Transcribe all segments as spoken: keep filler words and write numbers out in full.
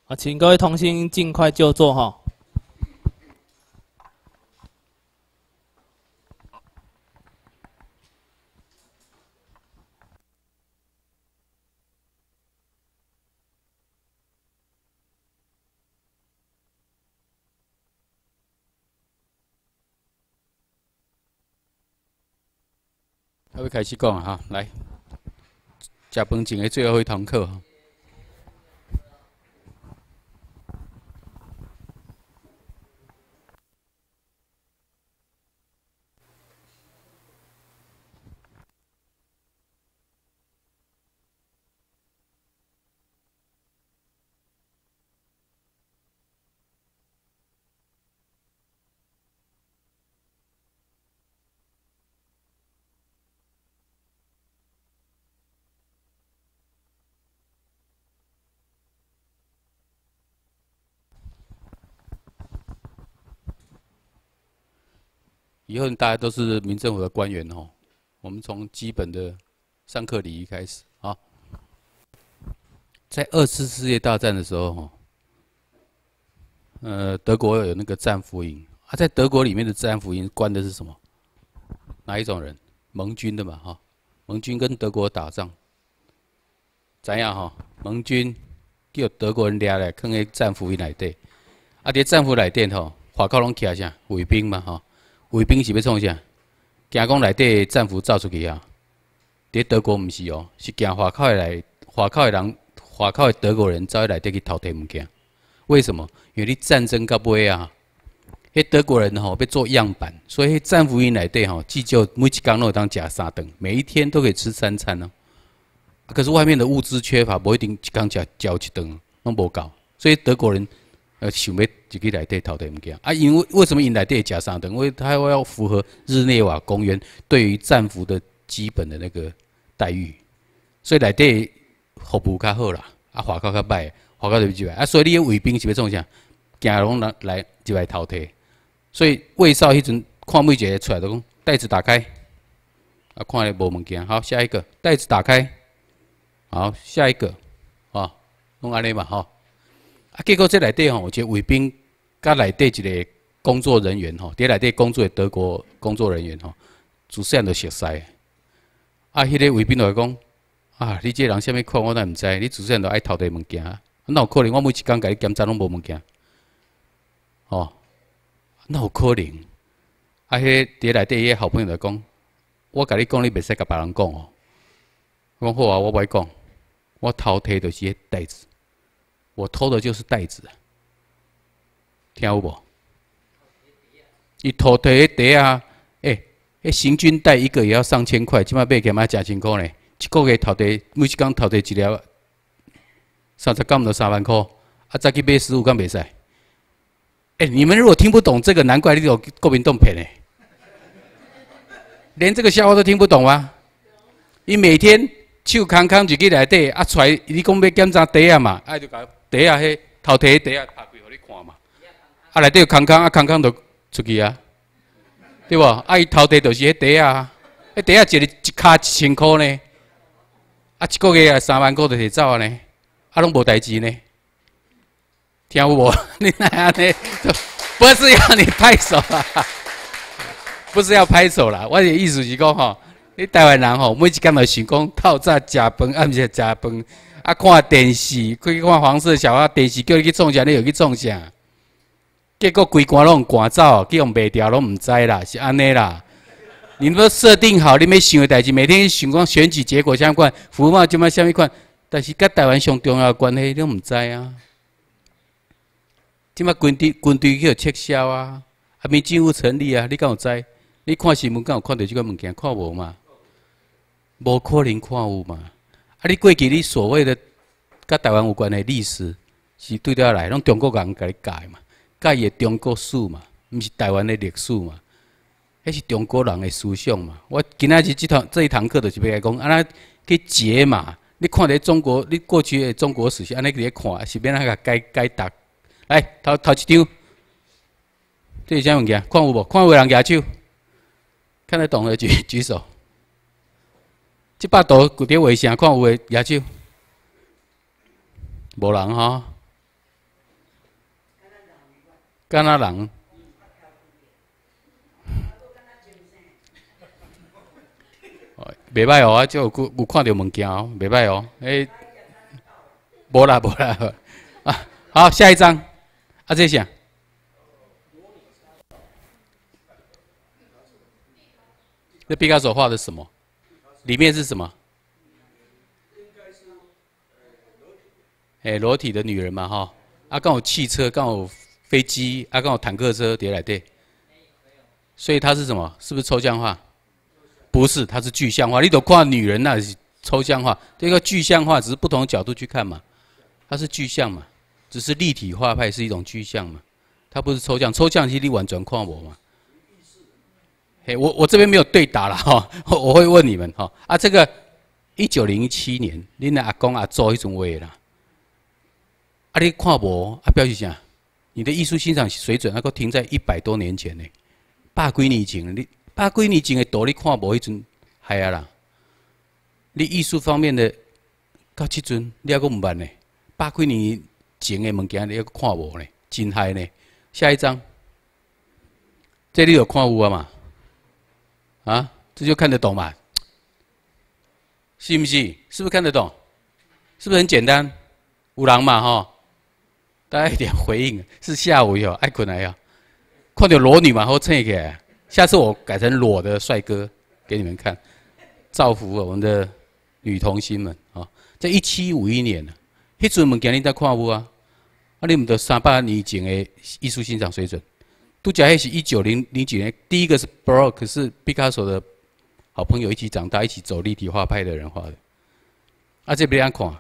啊，请各位同心尽快就座哈。 还会开始讲哈，来，食饭前的最后一堂课哈。以后大家都是民政府的官员哦。我们从基本的上课礼仪开始啊。在二次世界大战的时候，哈，呃，德国有那个战俘营啊，在德国里面的战俘营关的是什么？哪一种人？盟军的嘛，哈。盟军跟德国打仗，怎样哈？盟军叫德国人抓来，放在战俘营内底。啊，伫战俘内底吼，外口拢徛啥？卫兵嘛，吼。卫兵是要创啥？惊讲内底战俘走出去啊！伫德国毋是哦，是惊外口的来，外口的人，外口的德国人走去内底去偷摕物件。为什么？因为你战争到尾啊，迄德国人吼要做样板，所以战俘营内底吼，至少每一工都有当食三顿，每一天都可以吃三餐哦。可是外面的物资缺乏，不一定一工食交一顿，拢无够，所以德国人。呃，想要自己内底偷摕物件啊，因为为什么因内底会食三顿？因为他要符合日内瓦公约对于战俘的基本的那个待遇，所以内底服务较好啦，啊，外口较歹，外口就入来啊，所以你的卫兵是要创啥？行拢来来入来偷摕，所以卫少迄阵看每一个出来都讲袋子打开，啊，看咧无物件，好，下一个袋子打开，好，下一个，啊，拢安尼嘛，吼。啊，结果这内底吼，一个卫兵甲内底一个工作人员吼，伫内底工作的德国工作人员吼，自细汉就熟识。啊，迄个卫兵就讲：啊，你这个人啥物款，我哪毋知？你自细汉就爱偷摕物件，哪有可能？我每一工甲你检查拢无物件。哦，哪有可能？啊，迄个伫内底迄个好朋友就讲：我甲你讲，你袂使甲别人讲哦。我讲好啊，我袂讲。我偷摕就是迄袋子。我偷的就是袋子，听有无？伊偷摕迄袋啊，诶、欸，迄行军袋一个也要上千块，即摆买起码诚辛苦呢。一个月偷摕，每一工偷摕一粒，三十工就三万块，啊，再去买十五工袂使。诶、欸，你们如果听不懂这个，难怪你有国民党骗诶，连这个笑话都听不懂吗？伊每天手空空就去内底，啊，出来你讲要检查袋啊嘛，啊就甲。袋啊，迄偷摕袋啊，拍开互你看嘛。啊，内底有空空，啊空空就出去啊，对无？啊，伊偷摕就是迄袋啊，迄袋啊一日一卡一千箍呢，啊一个月啊三万箍就摕走啊呢，啊拢无代志呢，听有无？你那安尼，不是要你拍手啊，不是要拍手啦，我的意思是讲吼，你台湾人吼，每一工就想讲透早食饭，暗时食饭。啊，看电视，去看黄色小鸭，电视叫你去创啥，你又去创啥？结果规关拢赶走，去用卖掉拢唔知啦，是安尼啦。你们设定好你要想的代志，每天想讲选举结果啥款，服贸即摆啥物款，但是甲台湾上重要的关系，你拢唔知啊。即摆军队军队去撤销啊，啊民政府成立啊，你敢有知？你看新闻敢有看到即个物件？看无嘛？无可能看有嘛？啊！你过去你所谓的甲台湾有关的历史，是对倒来，拢中国人甲你教嘛，教伊的中国史嘛，毋是台湾的历史嘛，迄是中国人的思想嘛。我今仔日这堂这一堂课就是要来讲，安那去解嘛。你看咧中国，你过去的中国史是安尼去看，是免安个解解答。来，头头一张，这是啥物件？看有无？看有人举手，看得懂的举举手。即百图古碟卫星看有诶举手，无人吼。 敢若人。袂歹哦，啊，就有有看到物件哦，袂歹哦，诶、欸，无啦无啦，啊，好，下一张，啊，这啥？那毕加索画的什么？里面是什么？哎、欸，裸体的女人嘛，哈，啊，刚有汽车，刚有飞机，啊，刚有坦克车叠来对，所以它是什么？是不是抽象化？不是，它是具象化。你都看女人那是抽象化，这个具象化只是不同的角度去看嘛，它是具象嘛，只是立体画派是一种具象嘛，它不是抽象，抽象其实你完全看我嘛。嘿，我我这边没有对答了哈，我会问你们哈啊，这个一九零七年，恁的阿公阿祖迄种话啦，啊你看无啊表示啥？你的艺术欣赏水准那个停在一百多年前呢，百几年前，你百几年前的图你看无迄阵，系啊啦，你艺术方面的到即阵你还阁唔捌呢，百几年前的物件你还阁看无呢，真害呢。下一张，这里有看有啊嘛？啊，这就看得懂嘛？是不是？是不是看得懂？是不是很简单？有人嘛吼，大家一点回应。是下午哟，爱困来呀，看到裸女嘛，好撑起来。下次我改成裸的帅哥给你们看，造福我们的女童星们啊！在一七五一年，迄阵物件你在看无啊？啊，你们的三百年前的艺术欣赏水准。都讲迄是一九零零几年，第一个是 Baroque， 是毕加索的好朋友一起长大、一起走立体画派的人画的。啊，这边安看，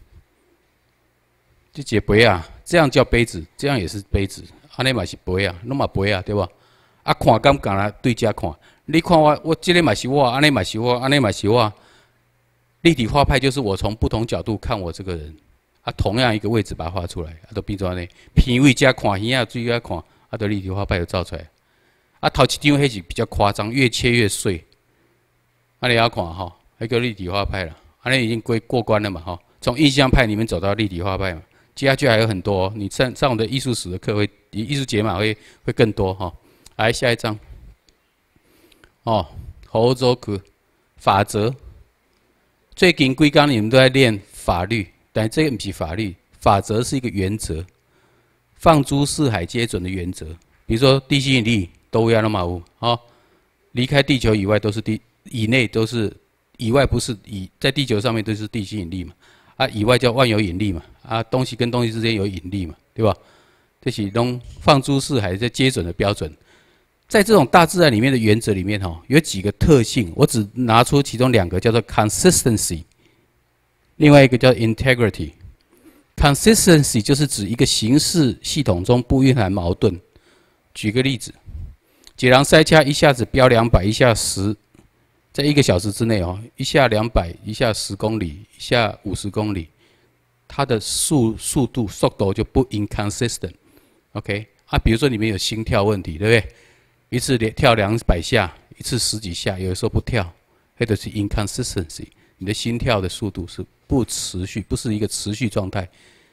这解杯啊，这样叫杯子，这样也是杯子，安尼嘛是杯啊，拢嘛杯啊，对吧？啊，看敢敢来对家看，你看我，我这个嘛是我，安尼嘛是我，安尼嘛是我。立体画派就是我从不同角度看我这个人，啊，同样一个位置把它画出来，啊，都变做安尼，偏位加看，耳啊注啊看。啊，的立体画派就造出来，啊，头一张迄是比较夸张，越切越碎。啊，你要看哈，那个立体画派了，啊，那已经过过关了嘛哈。从印象派里面走到立体画派嘛，接下去还有很多、哦。你上上我的艺术史的课会，艺术节嘛会会更多哈、哦。来下一张，哦，欧洲课法则。最近几工你们都在练法律，但这个不是法律，法则是一个原则。放诸四海皆准的原则，比如说地心引力都一样的嘛，有啊，离开地球以外都是地，以内都是，以外不是以在地球上面都是地心引力嘛，啊，以外叫万有引力嘛，啊，东西跟东西之间有引力嘛，对吧？这是拢放诸四海在皆准的标准，在这种大自然里面的原则里面哈，有几个特性，我只拿出其中两个，叫做 consistency， 另外一个叫 integrity。Consistency 就是指一个形式系统中不蕴含矛盾。举个例子，解囊塞掐一下子飙两百，一下十，在一个小时之内哦，一下两百，一下十公里，一下五十公里，它的速速度速度就不 inconsistent。OK 啊，比如说里面有心跳问题，对不对？一次跳两百下，一次十几下，有的时候不跳，那就是 inconsistency。你的心跳的速度是不持续，不是一个持续状态。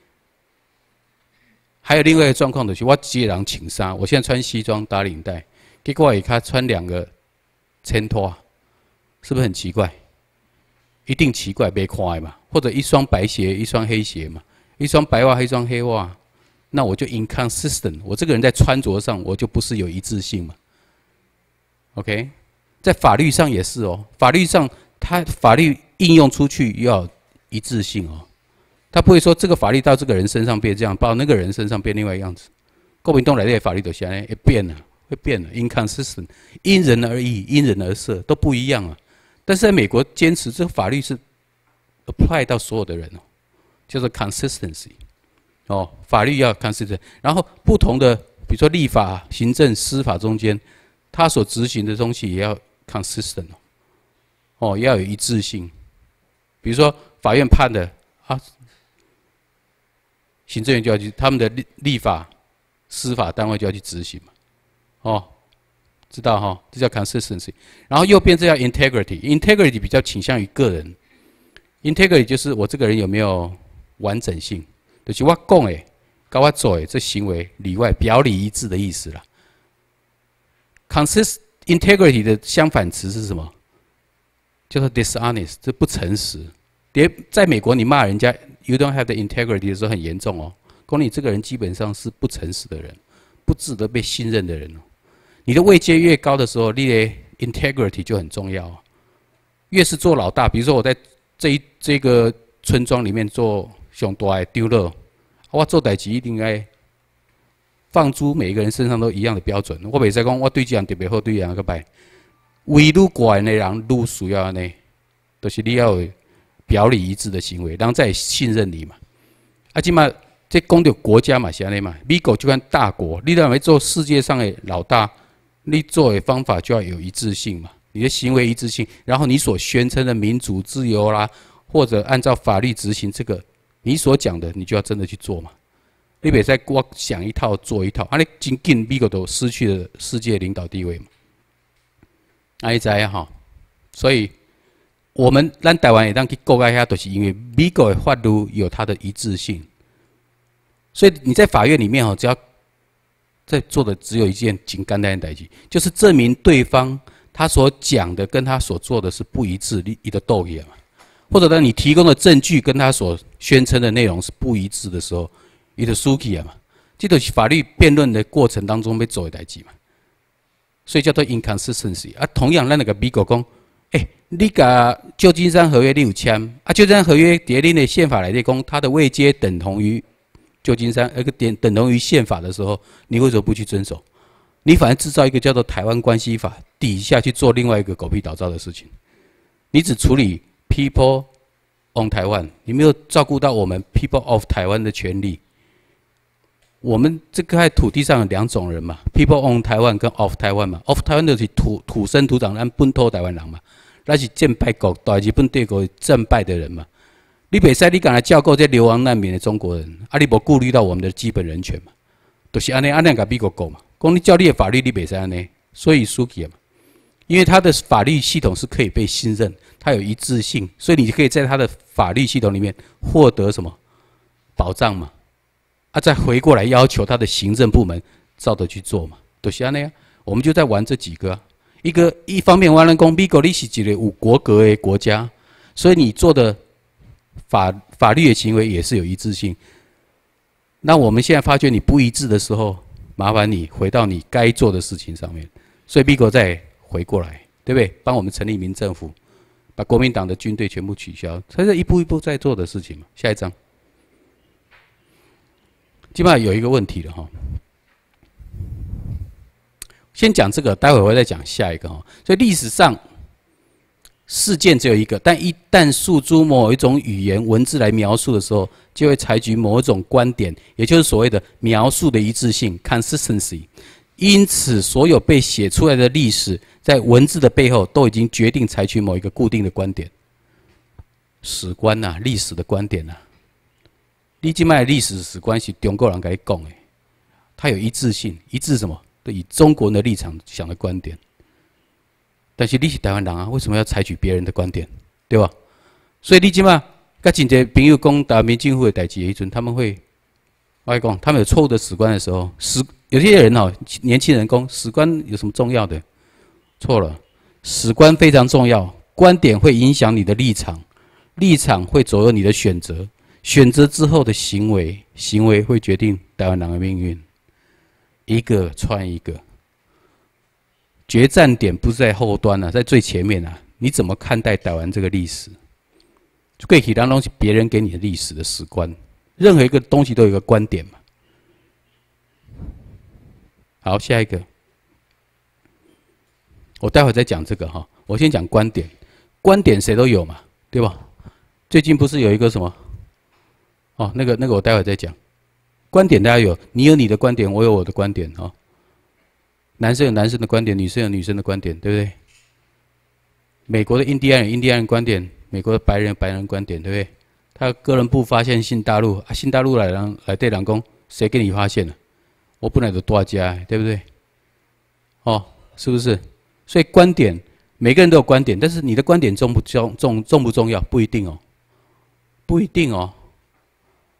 还有另外一个状况就是，我接人请衫，我现在穿西装打领带，结果我他穿两个衬托，是不是很奇怪？一定奇怪，没看嘛。或者一双白鞋，一双黑鞋嘛，一双白袜，一双黑袜，那我就 inconsistent。我这个人在穿着上，我就不是有一致性嘛。OK， 在法律上也是哦，法律上它法律应用出去要一致性哦，他不会说这个法律到这个人身上变这样，到那个人身上变另外一个样子。国民党来的法律都现在会变了，会变了 ，inconsistent， 因人而异，因人而设，都不一样啊。但是在美国坚持这个法律是 apply 到所有的人哦，叫做 consistency， 哦，法律要 consistent， 然后不同的，比如说立法、行政、司法中间，他所执行的东西也要 consistent 哦，哦，要有一致性。比如说法院判的啊，行政院就要去，他们的立立法、司法单位就要去执行嘛，哦，知道哈、哦？这叫 consistency。然后右边这叫 integrity，integrity 比较倾向于个人 ，integrity 就是我这个人有没有完整性，就是我讲的跟我做的这行为里外表里一致的意思啦。consist integrity 的相反词是什么？叫做 dishonest， 这不诚实。别在美国你骂人家 you don't have the integrity 的时候很严重哦，说你这个人基本上是不诚实的人，不值得被信任的人哦。你的位阶越高的时候，你的 integrity 就很重要哦。越是做老大，比如说我在这一这个村庄里面做上大的丢了，我做代志一定该放诸每一个人身上都一样的标准。我袂使讲我对这样特别好，对这样个歹。位愈高的人愈需要呢，就是你要有表里一致的行为，人才会信任你嘛。啊，即嘛这讲到国家嘛是安尼嘛，美国就看大国，你认为做世界上的老大，你做的方法就要有一致性嘛。你的行为一致性，然后你所宣称的民主自由啦，或者按照法律执行这个你所讲的，你就要真的去做嘛。你别再光想一套做一套，啊，你真紧美国都失去了世界领导地位嘛。啊，你知啊哈，所以我们咱台湾也当去顾改遐，就是因为美国的法律有它的一致性，所以你在法院里面哦，只要在做的只有一件简单的代志，就是证明对方他所讲的跟他所做的是不一致，你的斗也嘛，或者呢，你提供的证据跟他所宣称的内容是不一致的时候，你的输起啊嘛，这就是法律辩论的过程当中要做的代志嘛，所以叫做 inconsistency 啊。同样，咱那个美国讲，诶，你甲旧金山合约你有签啊？旧金山合约伫恁的宪法来底讲，它的位阶等同于旧金山，那个点等同于宪法的时候，你为什么不去遵守？你反而制造一个叫做台湾关系法底下去做另外一个狗屁倒灶的事情。你只处理 people on 台湾，你没有照顾到我们 people of 台湾的权利。我们这块土地上有两种人嘛 ，people on 台湾跟 of 台湾嘛。of 台湾就是土土生土长咱本土台湾人嘛，那是战败国大日本帝国战败的人嘛。你袂使你敢来照顾这流亡难民的中国人，啊，你无顾虑到我们的基本人权嘛？就是安尼安尼甲美国讲嘛。讲你照你的法律，你袂使安尼，所以输去嘛。因为他的法律系统是可以被信任，它有一致性，所以你可以在他的法律系统里面获得什么保障嘛？啊，再回过来要求他的行政部门照着去做嘛，就是安尼啊。我们就在玩这几个、啊，一个一方面玩人讲美国你是一个有国格的国家，所以你做的法法律的行为也是有一致性。那我们现在发觉你不一致的时候，麻烦你回到你该做的事情上面，所以美国再回过来，对不对？帮我们成立民政府，把国民党的军队全部取消，这是一步一步在做的事情嘛。下一章，基本上有一个问题了哈，先讲这个，待会我会再讲下一个哈。所以历史上事件只有一个，但一旦诉诸某一种语言文字来描述的时候，就会采取某一种观点，也就是所谓的描述的一致性 （consistency）。因此，所有被写出来的历史，在文字的背后都已经决定采取某一个固定的观点。史观呐、啊，历史的观点呐、啊，你今麦历史史观是中国人跟你讲的，它有一致性，一致什么？以中国人的立场想的观点。但是你是台湾人啊，为什么要采取别人的观点，对吧？所以你今嘛，跟真侪朋友讲台湾民政府的代志的时阵，他们会，我讲他们有错误的史观的时候，史有些人哦，年轻人讲史观有什么重要的？错了，史观非常重要，观点会影响你的立场，立场会左右你的选择，选择之后的行为，行为会决定台湾人的命运，一个穿一个。决战点不是在后端啊，在最前面啊。你怎么看待台湾这个历史？过去当中是别人给你的历史的史观，任何一个东西都有一个观点嘛。好，下一个，我待会再讲这个哈。我先讲观点，观点谁都有嘛，对吧？最近不是有一个什么？哦，那个那个我待会再讲。观点大家有，你有你的观点，我有我的观点哈。男生有男生的观点，女生有女生的观点，对不对？美国的印第安人有印第安人观点，美国的白人有白人观点，对不对？他哥伦布发现新大陆，啊，新大陆来人来对人讲，谁给你发现的？我本来就大家，对不对？哦，是不是？所以观点，每个人都有观点，但是你的观点重不重重重不重要？不一定哦，不一定哦。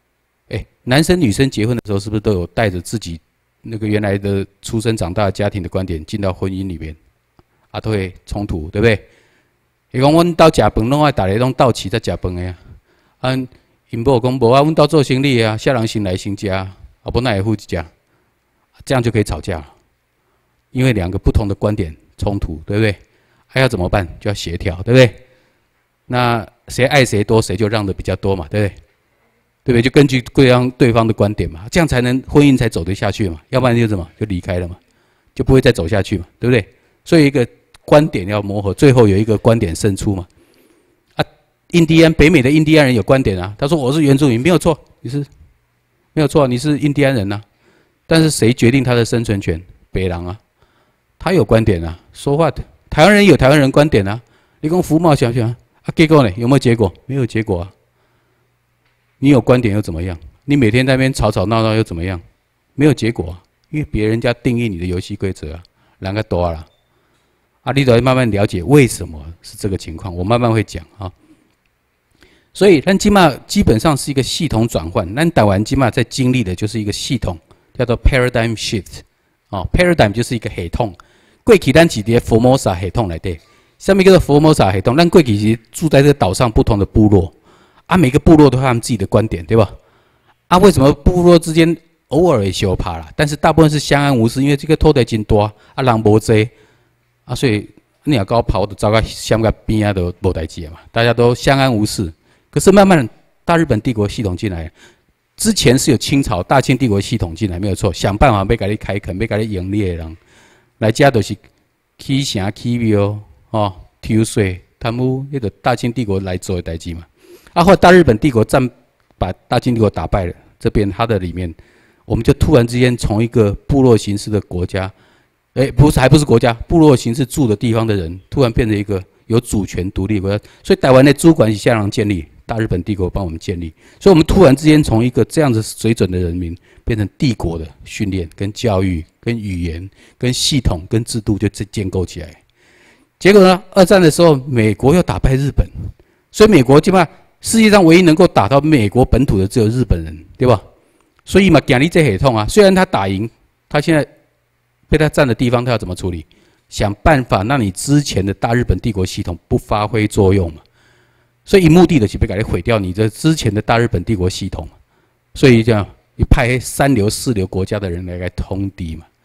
哎，男生女生结婚的时候，是不是都有带着自己那个原来的出生长大的家庭的观点进到婚姻里面？啊，都会冲突，对不对？伊讲阮兜食饭，拢爱逐个拢到齐才食饭的呀。啊，因某讲无啊，阮兜做生意啊，下人先来先食，啊不那也付一食，这样就可以吵架了。因为两个不同的观点冲突，对不对？还要怎么办？就要协调，对不对？那谁爱谁多，谁就让的比较多嘛，对不对？对不对？就根据对方对方的观点嘛，这样才能婚姻才走得下去嘛。要不然就什么，就离开了嘛，就不会再走下去嘛，对不对？所以一个观点要磨合，最后有一个观点胜出嘛。啊，印第安北美的印第安人有观点啊，他说我是原住民，没有错，你是没有错，你是印第安人呐、啊。但是谁决定他的生存权？北人啊，他有观点啊，说话的。台湾人有台湾人观点啊，你讲服贸想想啊，结果呢？有没有结果？没有结果啊。你有观点又怎么样？你每天在那边吵吵闹闹又怎么样？没有结果啊，因为别人家定义你的游戏规则啊，两个多了。啊，你得慢慢了解为什么是这个情况，我慢慢会讲啊。所以，咱今嘛基本上是一个系统转换。咱台湾今嘛在经历的就是一个系统，叫做 paradigm shift。哦 ，paradigm 就是一个系统。过去咱是伫佛摩萨系统内底，什么叫做佛摩萨系统？咱过去是住在这个岛上不同的部落，啊，每个部落都有他们自己的观点，对吧？啊，为什么部落之间偶尔会相拍啦？但是大部分是相安无事，因为这个土地真大，啊，人无济，啊，所以你若搞跑的走到乡个边啊，都无代志嘛，大家都相安无事。可是慢慢大日本帝国系统进来，之前是有清朝大清帝国系统进来，没有错，想办法要给你开垦，要给你盈利的人。来遮都是起城起庙哦，抽税贪污，那个大清帝国来做的代志嘛。啊，后来大日本帝国战把大清帝国打败了，这边它的里面，我们就突然之间从一个部落形式的国家，哎、欸，不是，还不是国家，部落形式住的地方的人，突然变成一个有主权独立国家。所以台湾的主管是下人建立，大日本帝国帮我们建立，所以我们突然之间从一个这样子水准的人民，变成帝国的训练、跟教育、跟语言、跟系统、跟制度就建构起来。结果呢，二战的时候，美国又打败日本，所以美国基本上世界上唯一能够打到美国本土的只有日本人，对吧？所以嘛，建立这系统啊，虽然他打赢，他现在被他占的地方，他要怎么处理？想办法让你之前的大日本帝国系统不发挥作用嘛。所以目的的是要给你毁掉你的之前的大日本帝国系统，所以这样。你派三流、四流国家的人来来通敌嘛？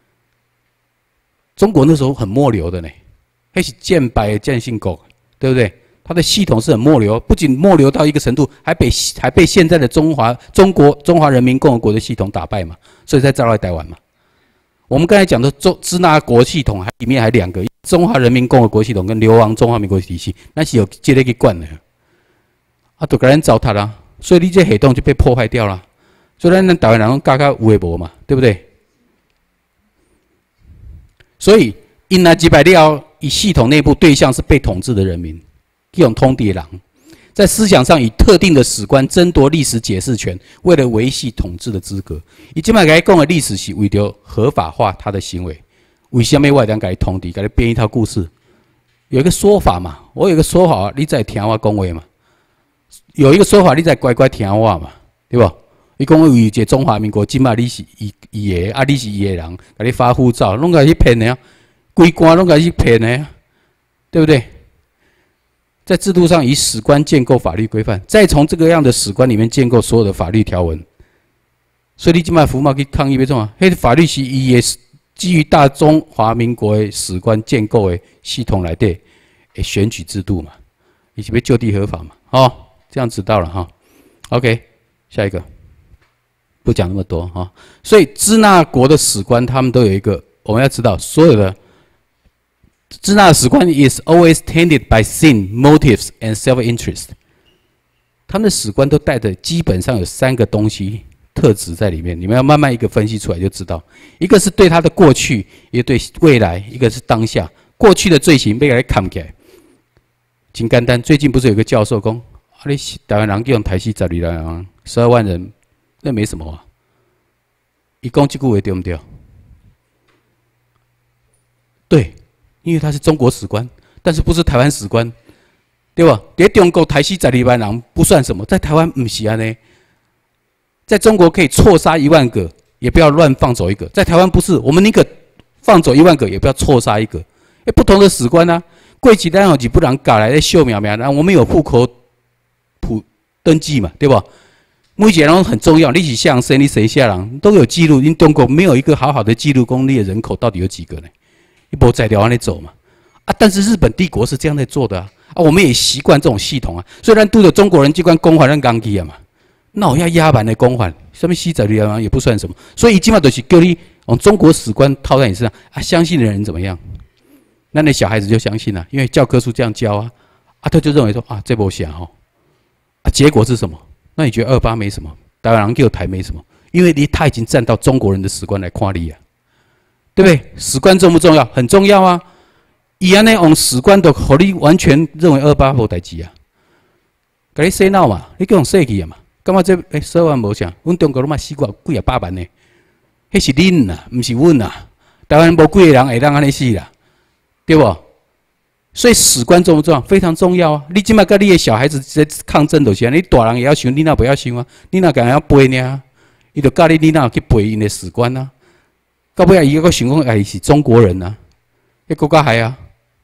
中国那时候很末流的呢，还是建白建信国，对不对？它的系统是很末流，不仅末流到一个程度，还被还被现在的中华中国中华人民共和国的系统打败嘛，所以才招来台湾嘛。我们刚才讲的中支那国系统，还里面还两个中华人民共和国系统跟流亡中华民国体系，那是有接了去管的，啊，都给人糟蹋了，所以你这系统就被破坏掉了。所以咱台湾人讲讲有诶无嘛，对不对？所以因来击败了，以系统内部对象是被统治的人民，这种通敌人，在思想上以特定的史观争夺历史解释权，为了维系统治的资格。伊即摆甲伊讲的历史是为了合法化他的行为。为什么我这样甲伊通敌？甲伊编一套故事？有一个说法嘛，我有一个说法，你再听我讲话嘛。有一个说法，你再乖乖听我嘛，对不？伊讲为一个中华民国，即马你是伊伊个，啊你是伊个人，甲你发护照，拢甲去骗的啊，规官拢甲去骗的啊，对不对？在制度上以史观建构法律规范，再从这个样的史观里面建构所有的法律条文。所以你即马服贸去抗议要创啊，迄法律是伊个基于大中华民国的史观建构的系统内底的选举制度嘛，以及要就地合法嘛，哦，这样知道了哈。OK， 下一个。不讲那么多哈，所以支那国的史官他们都有一个，我们要知道所有的支那的史官 is always tainted by sin, motives and self-interest。他们的史官都带着基本上有三个东西特质在里面，你们要慢慢一个分析出来就知道。一个是对他的过去，一个对未来，一个是当下。过去的罪行被给他砍起来，真简单。最近不是有个教授讲，啊，你台湾人用台西十二人，十二万人。那没什么啊，一讲这句话对不对？对，因为他是中国史官，但是不是台湾史官，对吧？在中国台西十二万人不算什么，在台湾不是安尼。 在中国可以错杀一万个，也不要乱放走一个。在台湾不是，我们宁可放走一万个，也不要错杀一个。哎，不同的史观啊，贵几单好几不然搞来的秀苗苗，然后我们有户口普登记嘛，对吧？每一个人很重要，你是相声，你谁下人都有记录。因中国没有一个好好的记录公立的人口到底有几个呢？一波在往那走嘛。啊，但是日本帝国是这样在做的啊，啊，我们也习惯这种系统啊。虽然都的中国人机关公款让钢机啊嘛，那我要压板的公款，什么西仔里啊也不算什么。所以基本上都是叫你往中国史观套在你身上啊，相信的人怎么样？那那小孩子就相信了、啊，因为教科书这样教啊，啊，他就认为说啊，这波想哦，啊，结果是什么？那你觉得二八没什么，台湾人就台没什么，因为你他已经站到中国人的史观来看你啊，对不对？史观重不重要？很重要啊！以安呢，用史观都和你完全认为二八无代志啊，给你洗脑嘛，你叫用洗去啊嘛，干嘛这诶十万无啥？阮中国都嘛死过几啊百万呢，迄是恁呐，毋是阮呐，台湾无几个人会当安尼死啦，对不？所以史观重不重要？非常重要啊！你今麦跟你的小孩子在抗争就是啊，你大人也要想，你那不要想啊，你那敢要背呢？伊就教你，你那去背因的史观啊。到尾啊，伊个想讲，哎，是中国人啊，迄国家还啊，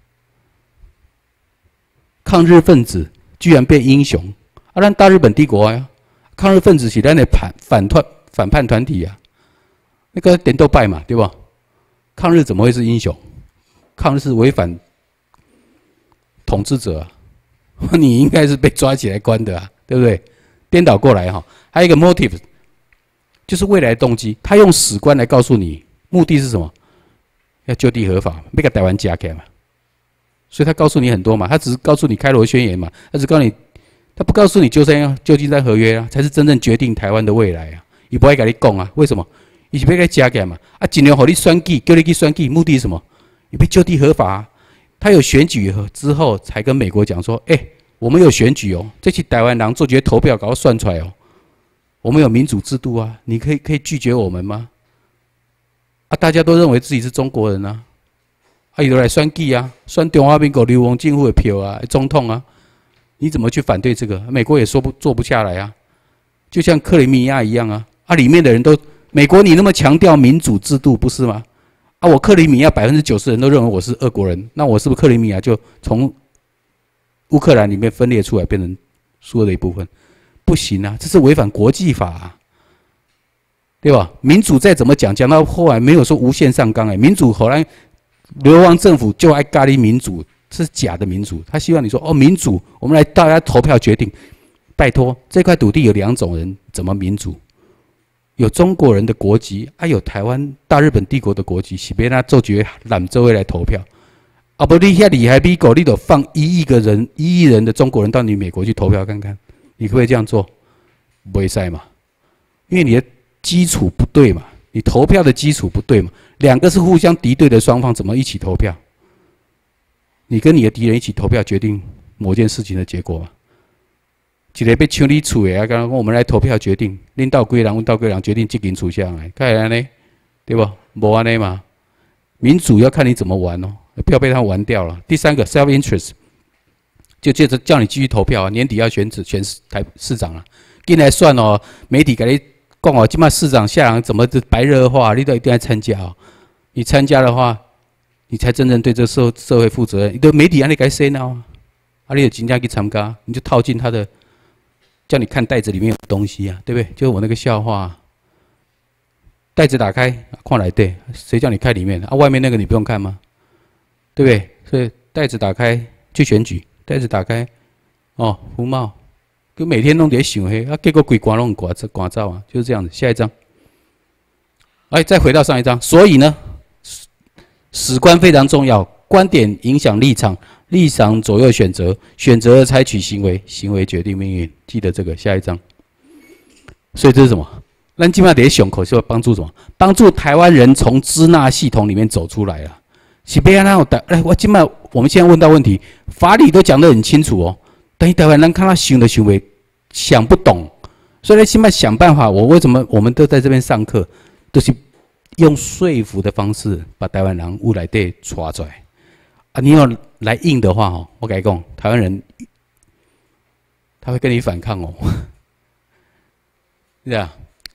抗日分子居然变英雄啊！咱大日本帝国啊，抗日分子是咱的反反团反叛团体啊，那个点都拜嘛，对吧？抗日怎么会是英雄？抗日是违反统治者啊，你应该是被抓起来关的啊，对不对？颠倒过来哈，还有一个 motive， 就是未来的动机。他用史观来告诉你，目的是什么？要就地合法，别给台湾加开嘛。所以他告诉你很多嘛，他只是告诉你开罗宣言嘛，他只告诉你，他不告诉你旧山旧金山合约啊，才是真正决定台湾的未来啊。伊不会跟你讲啊，为什么？伊是要给加开嘛，啊，尽量让你选举，叫你去选举，目的是什么？你被就地合法啊。他有选举之后，才跟美国讲说：“哎、欸，我们有选举哦，这期台湾人做决投票，搞我算出来哦，我们有民主制度啊，你可以可以拒绝我们吗？”啊，大家都认为自己是中国人啊，啊，有来选举啊，选中华民国流亡政府的票啊，总统啊，你怎么去反对这个？美国也说不做不下来啊，就像克里米亚一样啊，啊，里面的人都美国你那么强调民主制度，不是吗？啊，我克里米亚百分之九十人都认为我是俄国人，那我是不是克里米亚就从乌克兰里面分裂出来，变成苏俄的一部分？不行啊，这是违反国际法啊，对吧？民主再怎么讲，讲到后来没有说无限上纲哎，民主后来流亡政府就爱咖喱民主，这是假的民主。他希望你说哦，民主，我们来大家投票决定。拜托，这块土地有两种人，怎么民主？有中国人的国籍，还、啊、有台湾大日本帝国的国籍，是别他做决揽周围来投票。啊不，你遐厉害美国，你都放一亿个人、一亿人的中国人到你美国去投票看看，你可不可以这样做？不会赛嘛，因为你的基础不对嘛，你投票的基础不对嘛，两个是互相敌对的双方，怎么一起投票？你跟你的敌人一起投票，决定某件事情的结果嘛？一个要抢你厝的啊，讲我们来投票决定，恁到几人，阮到几人决定这间厝下来，看安尼，对不？无安尼嘛，民主要看你怎么玩哦，不要被他玩掉了。第三个 self interest， 就接着叫你继续投票啊，年底要选指选台市长啊，进来算哦，媒体给你讲哦，今麦市长下人怎么白热化，你都一定要参加哦。你参加的话，你才真正对这个社社会负责任。你的媒体让你该 say no 啊，啊，你有真正去参加，你就套进他的。叫你看袋子里面有东西啊，对不对？就是我那个笑话、啊，袋子打开，看来对，谁叫你看里面啊？外面那个你不用看吗？对不对？所以袋子打开去选举，袋子打开，哦，胡茂，就每天弄点想黑啊，结果鬼刮弄刮刮照啊，就是这样子。下一张，哎，再回到上一张，所以呢，史观非常重要，观点影响立场。立场左右选择，选择采取行为，行为决定命运。记得这个，下一章。所以这是什么？咱基本上得胸口是要帮助什么？帮助台湾人从支那系统里面走出来了。是别让他有台，哎，我基本上我们现在问到问题，法理都讲得很清楚哦。但是台湾人看他想的行为想不懂，所以呢，起码想办法。我为什么我们都在这边上课，都、就是用说服的方式把台湾人误来对抓出来。啊，你要来硬的话哦，我跟你讲，台湾人他会跟你反抗哦，对啊，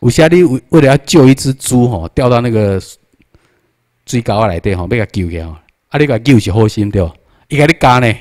有时你为为了要救一只猪吼，掉到那个水沟啊内底吼，要甲救起来，啊，你甲救是好心对吧？伊甲你加呢，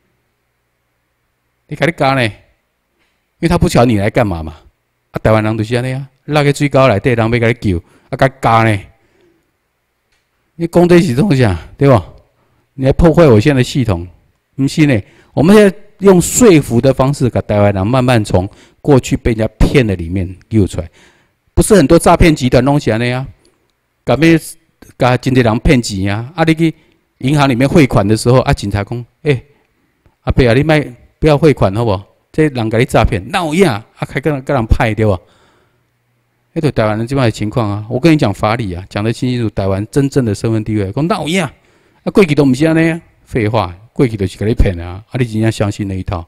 伊甲你加呢，因为他不晓得你来干嘛嘛。啊，台湾人就是安尼啊，落去水沟内底，人要甲你救，啊，甲加呢。你讲这是东西啊，对吧？你来破坏我现在的系统，不是呢？我们现在用说服的方式，把台湾人慢慢从过去被人家骗的里面救出来。不是很多诈骗集团弄起来的呀，搞咩？把真侪人骗钱啊！啊，你去银行里面汇款的时候，啊，警察讲，诶、欸，阿伯啊，你卖不要汇款好不好？这人给你诈骗，那有影啊，开个个人派对吧？迄对台湾人这边的情况啊，我跟你讲法理啊，讲得清清楚，台湾真正的身份地位，讲那有影啊，啊，过去都不是安尼啊，废话，过去就是给你骗啊，啊，你真正相信那一套。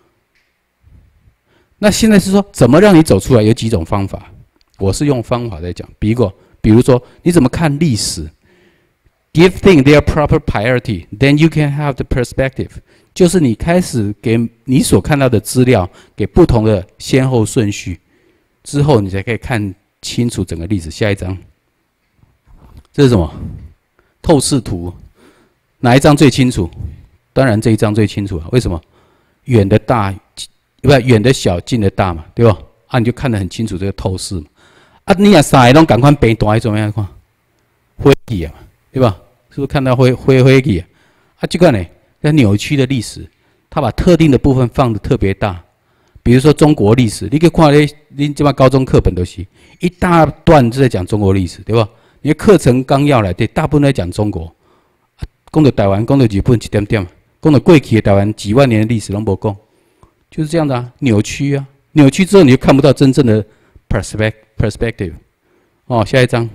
那现在是说，怎么让你走出来？有几种方法，我是用方法在讲，比如比如说，你怎么看历史 ？Give things their proper priority, then you can have the perspective。就是你开始给你所看到的资料给不同的先后顺序，之后你才可以看清楚整个历史。下一张，这是什么？透视图。哪一张最清楚？当然这一张最清楚啊。为什么？远的大，不远的小，近的大嘛，对吧？啊，你就看得很清楚这个透视嘛。啊，你啊三个拢赶快变大，怎么样看？灰体啊，对吧？是不是看到灰灰灰体啊？啊，这个呢？在扭曲的历史，他把特定的部分放得特别大，比如说中国历史，你可以看咧，你这帮高中课本都是一大段就在讲中国历史，对吧？你的课程纲要来对，大部分在讲中国，啊，讲到台湾，讲到日本一点点，讲到过去的台湾几万年的历史拢无讲，就是这样的啊，扭曲啊，扭曲之后你就看不到真正的 perspective perspective。哦，下一章，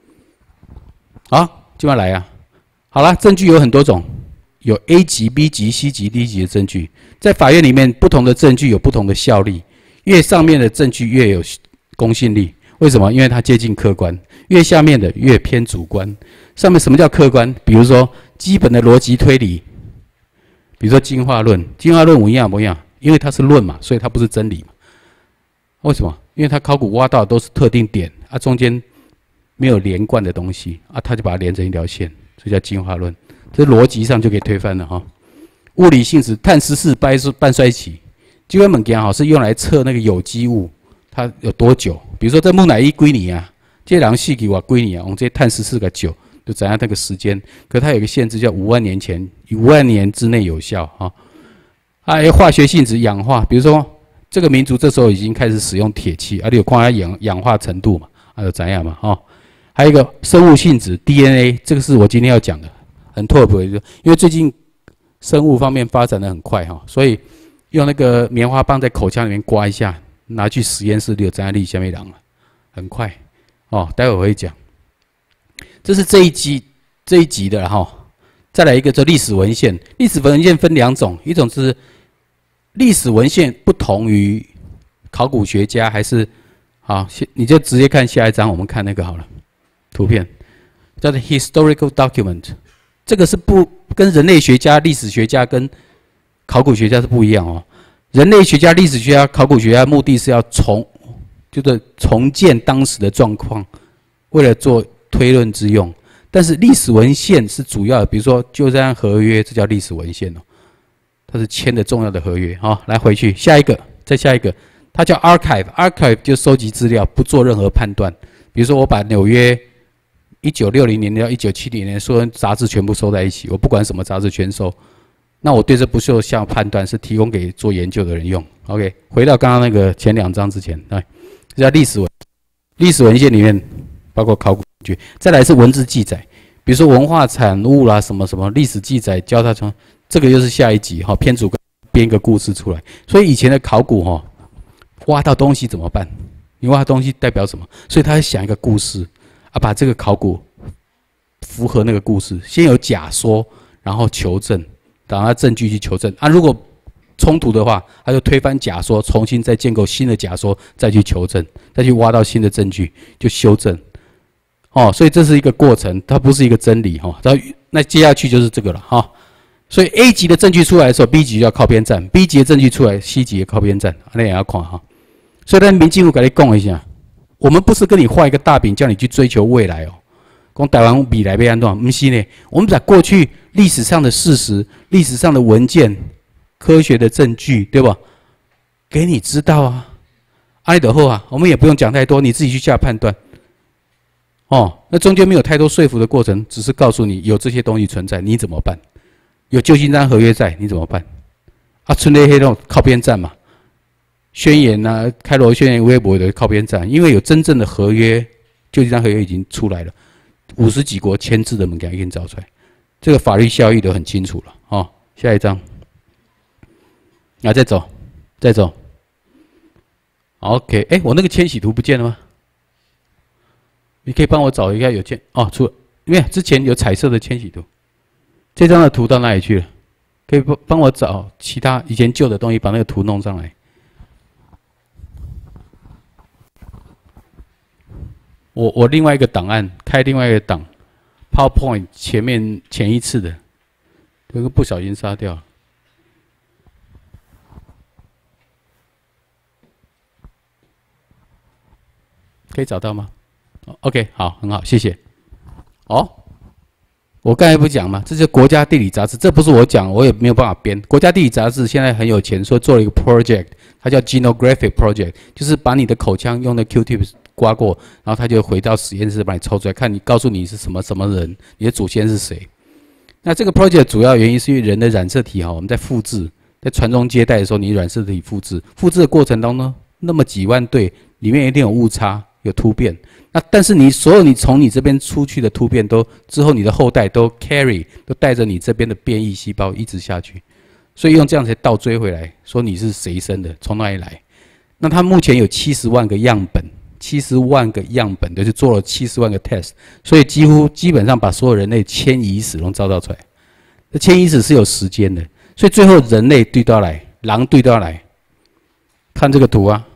好，今晚来啊，好了，证据有很多种。有 A 级、B 级、C 级、D 级的证据，在法院里面，不同的证据有不同的效力。越上面的证据越有公信力，为什么？因为它接近客观。越下面的越偏主观。上面什么叫客观？比如说基本的逻辑推理，比如说进化论，进化论我一样不一样？因为它是论嘛，所以它不是真理嘛。为什么？因为它考古挖到的都是特定点啊，中间没有连贯的东西啊，它就把它连成一条线，这叫进化论。这逻辑上就可以推翻了哈。物理性质，碳十四半半衰期，这个物件哈是用来测那个有机物它有多久。比如说这木乃伊几年啊，这人死去偌几年啊，用这碳十四个九就怎样那个时间。可它有个限制，叫五万年前，五万年之内有效哈。还有化学性质，氧化，比如说这个民族这时候已经开始使用铁器，啊，你有看它氧氧化程度嘛，还有怎样嘛哈。还有一个生物性质 D N A， 这个是我今天要讲的。很特别，因为最近生物方面发展的很快哈，所以用那个棉花棒在口腔里面刮一下，拿去实验室就有怎样力下面人了，很快哦。待会我会讲，这是这一集这一集的哈。再来一个叫历史文献，历史文献分两种，一种是历史文献不同于考古学家，还是好，你就直接看下一章，我们看那个好了，图片叫做 historical document。这个是不跟人类学家、历史学家跟考古学家是不一样哦。人类学家、历史学家、考古学家目的是要重，就是重建当时的状况，为了做推论之用。但是历史文献是主要的，比如说旧账合约，这叫历史文献哦，它是签的重要的合约。好，来回去下一个，再下一个，它叫 archive，archive 就收集资料，不做任何判断。比如说我把纽约一九六零年到一九七零年，所有杂志全部收在一起，我不管什么杂志全收。那我对这不受下判断，是提供给做研究的人用。OK， 回到刚刚那个前两章之前，来，这叫历史文，历史文献里面包括考古学，再来是文字记载，比如说文化产物啦，什么什么历史记载，教他从这个又是下一集哈，偏主观编一个故事出来。所以以前的考古哈，挖到东西怎么办？你挖到东西代表什么？所以他会想一个故事。啊，把这个考古符合那个故事，先有假说，然后求证，然后证据去求证。啊，如果冲突的话，他就推翻假说，重新再建构新的假说，再去求证，再去挖到新的证据，就修正。哦，所以这是一个过程，它不是一个真理哈。然后那接下去就是这个了哈。所以 A 级的证据出来的时候 ，B 级就要靠边站 ；B 级的证据出来 ，C 级也靠边站，那也要看哈。所以咱民政府跟你讲一下。 我们不是跟你画一个大饼，叫你去追求未来哦。讲台湾未来要安怎？不是呢，我们把过去历史上的事实、历史上的文件、科学的证据，对吧？给你知道啊。爱的后啊，我们也不用讲太多，你自己去下判断。哦，那中间没有太多说服的过程，只是告诉你有这些东西存在，你怎么办？有旧金山合约在，你怎么办？啊，春雷黑那种靠边站嘛，宣言啊，开罗宣言、微博的靠边站，因为有真正的合约，旧金山合约已经出来了，五十几国签字的门给它印造出来，这个法律效益都很清楚了。哦，下一张，啊，再走，再走。OK， 哎，我那个迁徙图不见了吗？你可以帮我找一下有迁哦，出了，因为之前有彩色的迁徙图，这张的图到哪里去了？可以帮帮我找其他以前旧的东西，把那个图弄上来。我我另外一个档案开另外一个档 ，PowerPoint 前面前一次的，这个不小心杀掉了。可以找到吗 ？OK， 好，很好，谢谢。哦，我刚才不讲吗？这是国家地理杂志，这不是我讲，我也没有办法编。国家地理杂志现在很有钱，说做了一个 project， 它叫 Genographic Project， 就是把你的口腔用的 Q-tip 刮过，然后它就回到实验室把你抽出来，看你告诉你是什么什么人，你的祖先是谁。那这个 project 主要原因是因为人的染色体哈，我们在复制，在传宗接代的时候，你染色体复制，复制的过程当中，那么几万对，里面一定有误差。有突变，那但是你所有你从你这边出去的突变都之后，你的后代都 carry 都带着你这边的变异细胞一直下去，所以用这样才倒追回来，说你是谁生的，从哪里来？那他目前有七十万个样本，七十万个样本，就是做了七十万个 test， 所以几乎基本上把所有人类迁移史都照到出来。这迁移史是有时间的，所以最后人类对到来，狼对到来，看这个图啊。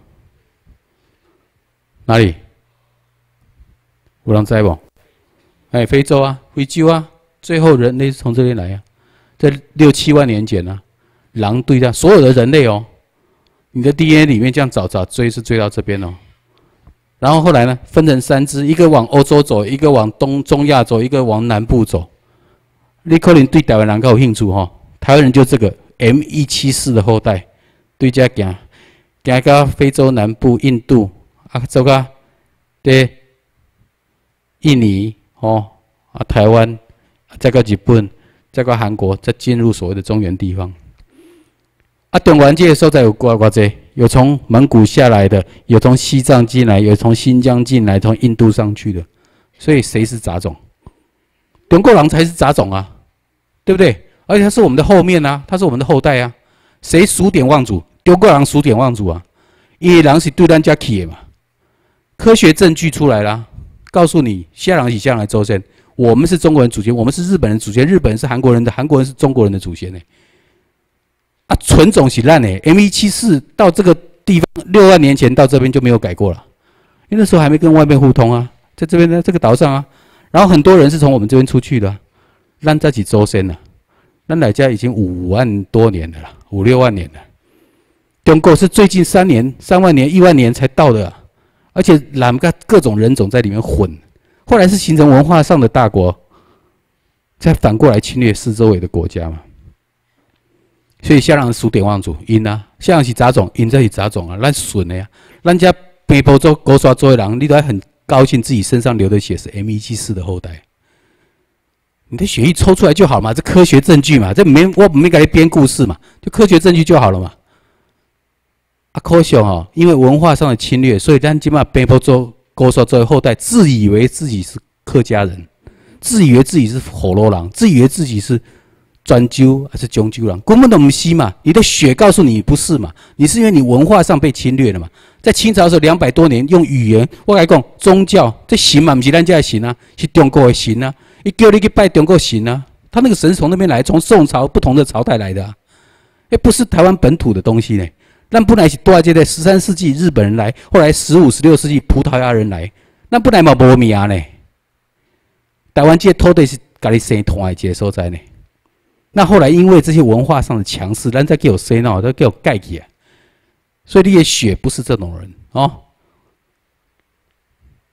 哪里？有人知不？哎，非洲啊，非洲啊，最后人类是从这边来啊，在六七万年前啊，狼对待所有的人类哦，你的 D N A 里面这样找找追是追到这边哦，然后后来呢，分成三支，一个往欧洲走，一个往东中亚走，一个往南部走。你可能对台湾人较有兴趣吼，台湾人就这个 M 一七四的后代，对这行行到非洲南部、印度。啊，走个对，印尼哦，啊，台湾，再到日本，再到韩国，再进入所谓的中原地方。啊，中原这个所在有偌偌济，有从蒙古下来的，有从西藏进来，有从新疆进来，从印度上去的。所以谁是杂种？中国人才是杂种啊，对不对？而且他是我们的后面啊，他是我们的后代啊。谁数典忘祖？中国人数典忘祖啊，因为人是对咱家起的嘛。科学证据出来了，告诉你，下人是下人周先，我们是中国人祖先，我们是日本人祖先，日本人是韩国人的，韩国人是中国人的祖先呢。啊，纯种是烂呢 ，M 一七四到这个地方六万年前到这边就没有改过了，因为那时候还没跟外面互通啊，在这边呢这个岛上啊，然后很多人是从我们这边出去的、啊，咱在起周先了，咱来家已经五万多年了啦，五六万年了，中国是最近三年、三万年、一万年才到的、啊。而且两个各种人种在里面混，后来是形成文化上的大国，再反过来侵略四周围的国家嘛。所以下人数典忘祖，因啊，下人是杂种，因这是杂种啊，咱损的呀。咱家北部做高刷做的人，你都还很高兴自己身上流的血是 M 一七四的后代，你的血液抽出来就好嘛，这科学证据嘛，这没我没给你编故事嘛，就科学证据就好了嘛。啊，可惜哦，因为文化上的侵略，所以咱今嘛北部做高刷做的后代，自以为自己是客家人，自以为自己是火罗人，自以为自己是漳州还是漳州人，根本都不是嘛。你的血告诉你不是嘛，你是因为你文化上被侵略了嘛。在清朝的时候，两百多年用语言，我跟你讲，宗教这神嘛，不是咱家的神啊，是中国的神啊。一叫你去拜中国神啊，他那个神是从那边来，从宋朝不同的朝代来的、啊，哎，不是台湾本土的东西呢。那本来是多在在十三世纪日本人来，后来十五、十六世纪葡萄牙人来，那本来嘛无名呢。台湾这土地是家己生团的一个所在呢。那后来因为这些文化上的强势，咱再给我生闹，都给我盖起来。所以你的血不是这种人哦。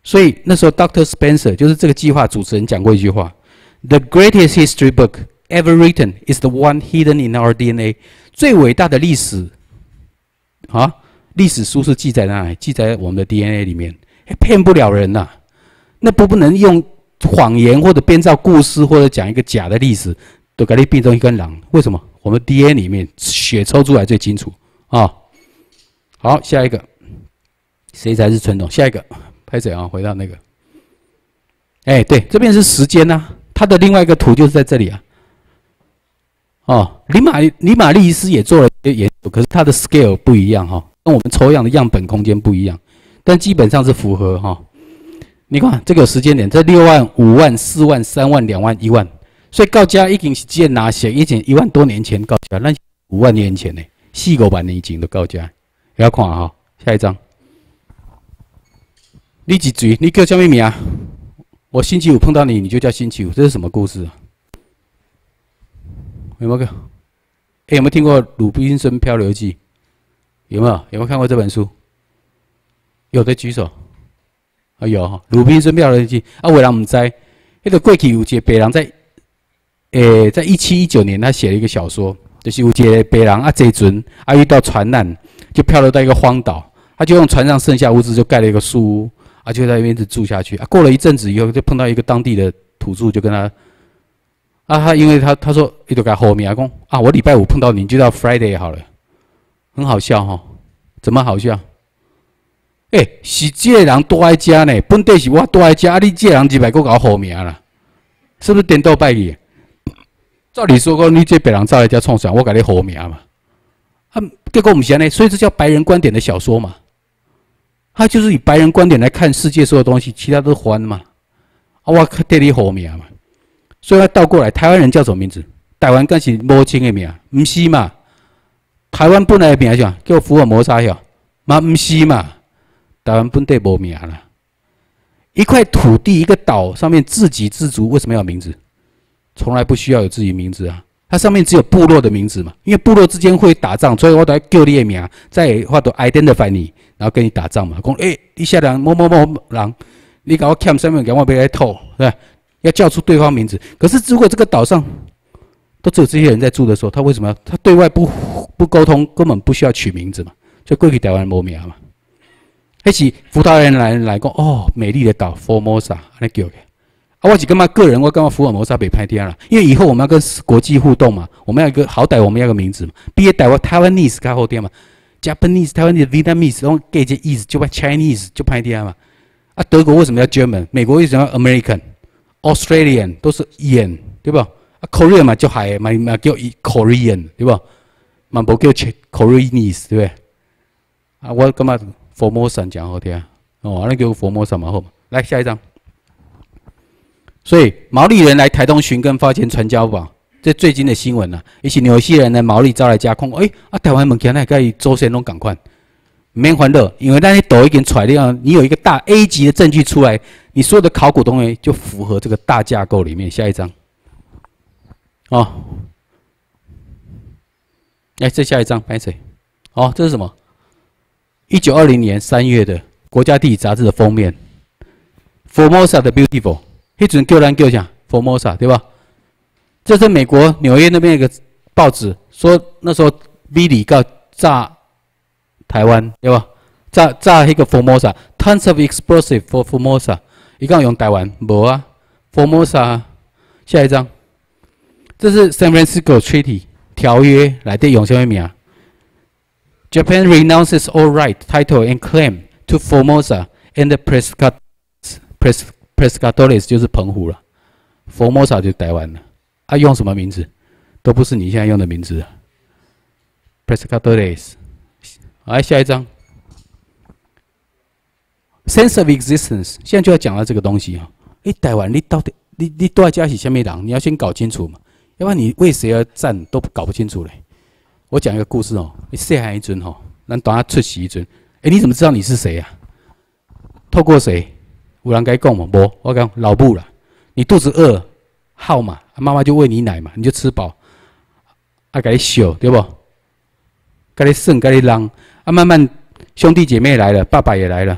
所以那时候 Doctor Spencer 就是这个计划主持人讲过一句话 ：“The greatest history book ever written is the one hidden in our D N A。”最伟大的历史啊，历史书是记载在哪里？记载在我们的 D N A 里面，骗不了人呐、啊。那不不能用谎言或者编造故事或者讲一个假的历史，都给你变成一根狼。为什么？我们 D N A 里面血抽出来最清楚啊。好，下一个，谁才是纯种？下一个，拍谁啊？回到那个，哎，对，这边是时间啊，它的另外一个图就是在这里啊。哦，李马李马利斯也做了一些研究，可是它的 scale 不一样哈、哦，跟我们抽样的样本空间不一样，但基本上是符合哈、哦。你看这个时间点，这六万、五万、四万、三万、两万、一万，所以到家已经是只拿写以前一万多年前到家，那五万年前呢，四五万年前都到家。不要看哈、哦，下一张。你几嘴？你叫什么名啊？我星期五碰到你，你就叫星期五，这是什么故事啊？有没有看？哎，有没有听过《鲁滨孙漂流记》？有没有？有没有看过这本书？有的举手。啊有，《鲁滨孙漂流记》啊，有人唔知，那个过去有一个白人在，诶，在一七一九年，他写了一个小说，就是有一个白人啊，坐船啊遇到船难，就漂流到一个荒岛，他就用船上剩下物资就盖了一个树屋，啊，就在那边一直住下去。啊，过了一阵子以后，就碰到一个当地的土著，就跟他。啊，他因为他他说，伊就给他好名讲啊，我礼拜五碰到你，你就叫 Friday 好了，很好笑哈、哦，怎么好笑？哎、欸，是这个人多爱家呢，本地是我多爱家，啊，你这个人入来给我好名啦，是不是颠倒拜去？照理说讲，你这别人照来家创啥，我给你好名嘛，啊，结果不是呢，所以这叫白人观点的小说嘛，他就是以白人观点来看世界所有东西，其他都是欢嘛，啊，我对你好名嘛。所以他倒过来，台湾人叫什么名字？台湾更是摸清的名，不是嘛？台湾本来的名是啥？叫福尔摩沙哟，嘛不是嘛？台湾本地无名啦。一块土地，一个岛上面自给自足，为什么要有名字？从来不需要有自己名字啊，它上面只有部落的名字嘛。因为部落之间会打仗，所以我都要叫你的名，再或者 identify 你，然后跟你打仗嘛。讲诶、欸，你下人某某某人，你给我欠什么给我别来偷，是吧？要叫出对方名字，可是如果这个岛上都只有这些人在住的时候，他为什么要他对外不不沟通，根本不需要取名字嘛？就过去台湾无名嘛。那是葡萄牙人来来讲，哦，美丽的岛 Formosa， 安尼叫的。啊，我是干嘛个人，我干嘛福尔摩沙被拍掉了？因为以后我们要跟国际互动嘛，我们要一个好歹我们要个名字嘛。毕业台湾 Taiwanese 较好点嘛 ，Japanese、Taiwanese、Vietnamese， 然后给这意思就把 Chinese 就拍掉嘛。啊，德国为什么要 German？ 美国为什么要 American？Australian 都是演，对吧？啊 ，Korean 嘛叫海嘛嘛叫 Korean， 对吧？嘛无叫 Koreanese， 对不对？啊，我干嘛 Formosa 讲好听哦，那叫 Formosa 嘛好嘛。来下一张。所以毛利人来台东寻根发现传家宝，这最近的新闻啊，一起纽西人的毛利招来加工，哎、欸、啊，台湾物件那可以周旋拢赶快。免欢乐，因为那你抖一点出来，你有一个大 A 级的证据出来，你所有的考古东西就符合这个大架构里面。下一张，哦，来再下一张，拍谁？哦，这是什么？一九二零年三月的《国家地理》杂志的封面 ，Formosa 的 Beautiful， 迄阵叫咱叫啥 ？Formosa 对吧？这是美国纽约那边一个报纸说，那时候 V 里告炸。台湾对吧？炸炸那个 Formosa， tons of explosive for Formosa。伊讲用台湾无啊 ，Formosa 啊。下一张，这是 San Francisco Treaty 条约来对用什么名 ？Japan renounces all right, title and claim to Formosa and the Pescat Pes Pescadores 就是澎湖了 ，Formosa 就是台湾了。啊，用什么名字？都不是你现在用的名字 ，Pescadores。来下一张 ，sense of existence， 现在就要讲到这个东西哈。哎，台湾你到底你你都在家是什么人？你要先搞清楚嘛，要不然你为谁而战都搞不清楚嘞。我讲一个故事哦，你细汉一阵吼，咱等下出席一阵，哎，你怎么知道你是谁呀、啊？透过谁？有人该讲嘛？无，我讲老母啦。你肚子饿，好嘛，妈妈就喂你奶嘛，你就吃饱，啊，给你笑对不？给你剩，给你让。啊，慢慢兄弟姐妹来了，爸爸也来了，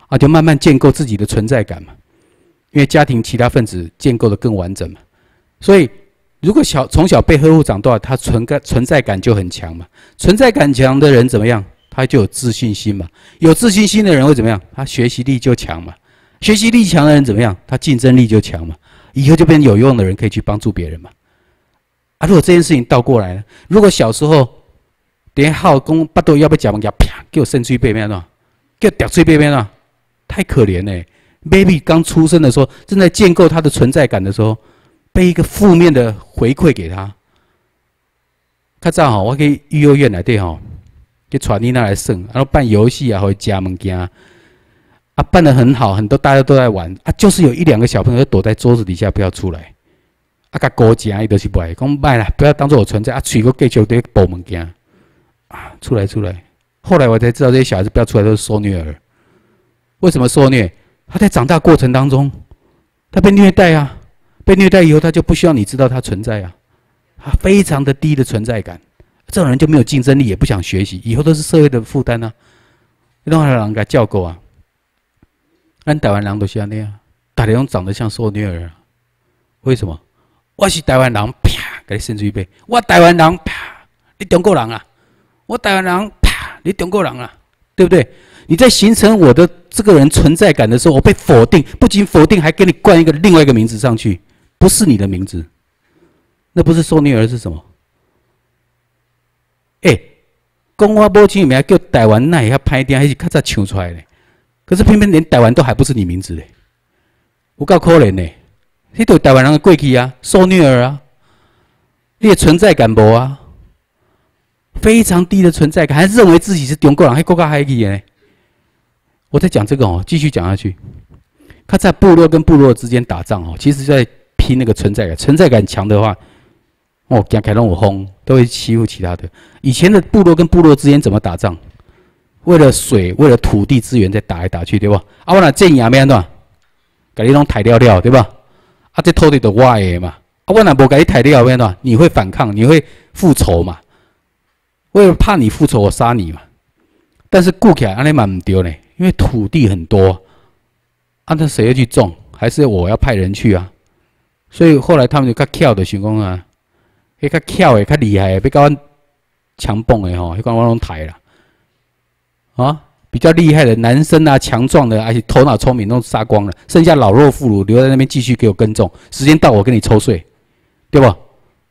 啊，就慢慢建构自己的存在感嘛。因为家庭其他分子建构的更完整嘛，所以如果小从小被呵护长大，他存在存在感就很强嘛。存在感强的人怎么样？他就有自信心嘛。有自信心的人会怎么样？他学习力就强嘛。学习力强的人怎么样？他竞争力就强嘛。以后就变成有用的人，可以去帮助别人嘛。啊，如果这件事情倒过来了，如果小时候连好公巴肚要不讲给啪给我伸出背面了，给我掉出背面了，太可怜了、欸。baby 刚出生的时候，正在建构他的存在感的时候，被一个负面的回馈给他。较早吼，我去幼儿园内底吼，去传你那来耍，然后办游戏啊，或者加物件，啊，办得很好，很多大家都在玩，啊，就是有一两个小朋友躲在桌子底下不要出来，啊，甲高食伊就是不爱，讲卖啦，不要当做我存在，啊，嘴个继续在补物件，啊，出来出来。后来我才知道，这些小孩子不要出来都是受虐儿。为什么受虐？他在长大过程当中，他被虐待啊，被虐待以后，他就不需要你知道他存在啊，他非常的低的存在感，这种人就没有竞争力，也不想学习，以后都是社会的负担啊。让人给教过啊，咱台湾人都是安尼啊，大家拢长得像受虐儿啊。为什么？我是台湾人，啪，给你伸出一背；我台湾人，啪，你中国人啊；我台湾人，啪，你中国人啊，对不对？你在形成我的这个人存在感的时候，我被否定，不仅否定，还给你冠一个另外一个名字上去，不是你的名字，那不是受虐儿是什么？哎、欸，讲我母亲名叫台湾，那也要拍点，还是较早抢出来的。可是偏偏连台湾都还不是你名字嘞，有够可怜嘞！迄对台湾人的过去啊，受虐儿啊，你的存在感无啊，非常低的存在感，还认为自己是中国人，还国家海去呢。我在讲这个哦，继续讲下去。他在部落跟部落之间打仗哦，其实在拼那个存在感。存在感强的话，哦，讲开让我轰，都会欺负其他的。以前的部落跟部落之间怎么打仗？为了水，为了土地资源在打来打去，对吧？啊，我若建议要安怎？给你拢抬掉掉，对吧？啊，这土地就我的嘛。啊，我若无给你抬掉，要安怎？你会反抗，你会复仇嘛？为了怕你复仇，我杀你嘛。但是顾起来安尼嘛唔对呢。因为土地很多，啊，那谁要去种？还是我要派人去啊？所以后来他们就较巧的想讲啊，迄较巧的、较厉害的，比较强蹦的吼，迄个我拢抬啦。啊，比较厉害的男生啊，强壮的，而且头脑聪明都杀光了，剩下老弱妇孺留在那边继续给我耕种。时间到，我给你抽税，对不？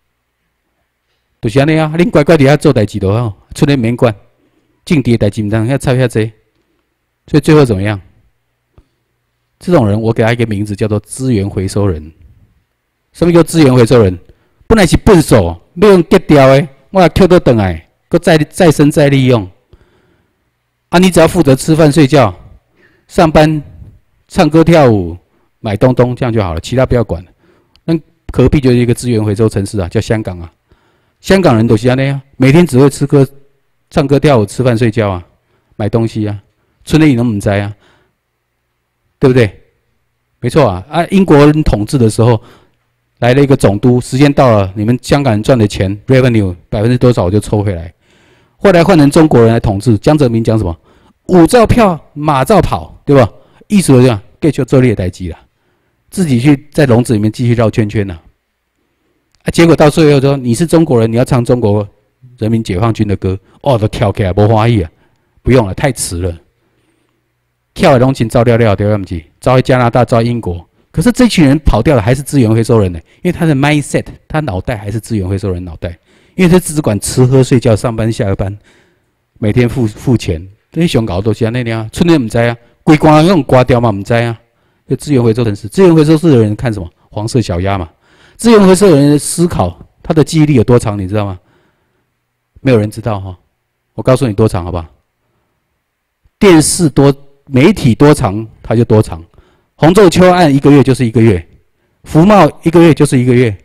就是安尼啊，恁乖乖伫遐做代志就好，出来免管，种地的代志唔当遐插遐济。所以最后怎么样？这种人，我给他一个名字，叫做资源回收人。什么叫资源回收人？本来是笨手，要用割掉的，我来捡倒回来，搁再再生再利用。啊，你只要负责吃饭、睡觉、上班、唱歌、跳舞、买东东，这样就好了，其他不要管了。那隔壁就是一个资源回收城市啊，叫香港啊。香港人都是安尼啊，每天只会吃歌、唱歌、跳舞、吃饭、睡觉啊，买东西啊。村里人唔知啊，对不对？没错啊！啊，英国人统治的时候，来了一个总督，时间到了，你们香港人赚的钱 revenue 百分之多少我就抽回来。后来换成中国人来统治，江泽民讲什么？舞照票，马照跑，对吧？意思就这样，继续做猎代机了，自己去在笼子里面继续绕圈圈了。啊，结果到最后说你是中国人，你要唱中国人民解放军的歌，哦，都跳起来不欢喜啊！不用了，太迟了。跳的拢请招料料对不对？招去加拿大，招英国。可是这群人跑掉了，还是资源回收人呢？因为他的 mindset， 他脑袋还是资源回收人脑袋。因为他只管吃喝睡觉、上班下班，每天付付钱。这些熊搞都是安尼啊，村里唔知啊，规关用刮掉嘛唔知啊。就资源回收城市，资源回收室的人看什么？黄色小鸭嘛。资源回收的人的思考，他的记忆力有多长，你知道吗？没有人知道哈。我告诉你多长好不好？电视多。媒体多长，它就多长。洪仲丘案一个月就是一个月，福茂一个月就是一个月，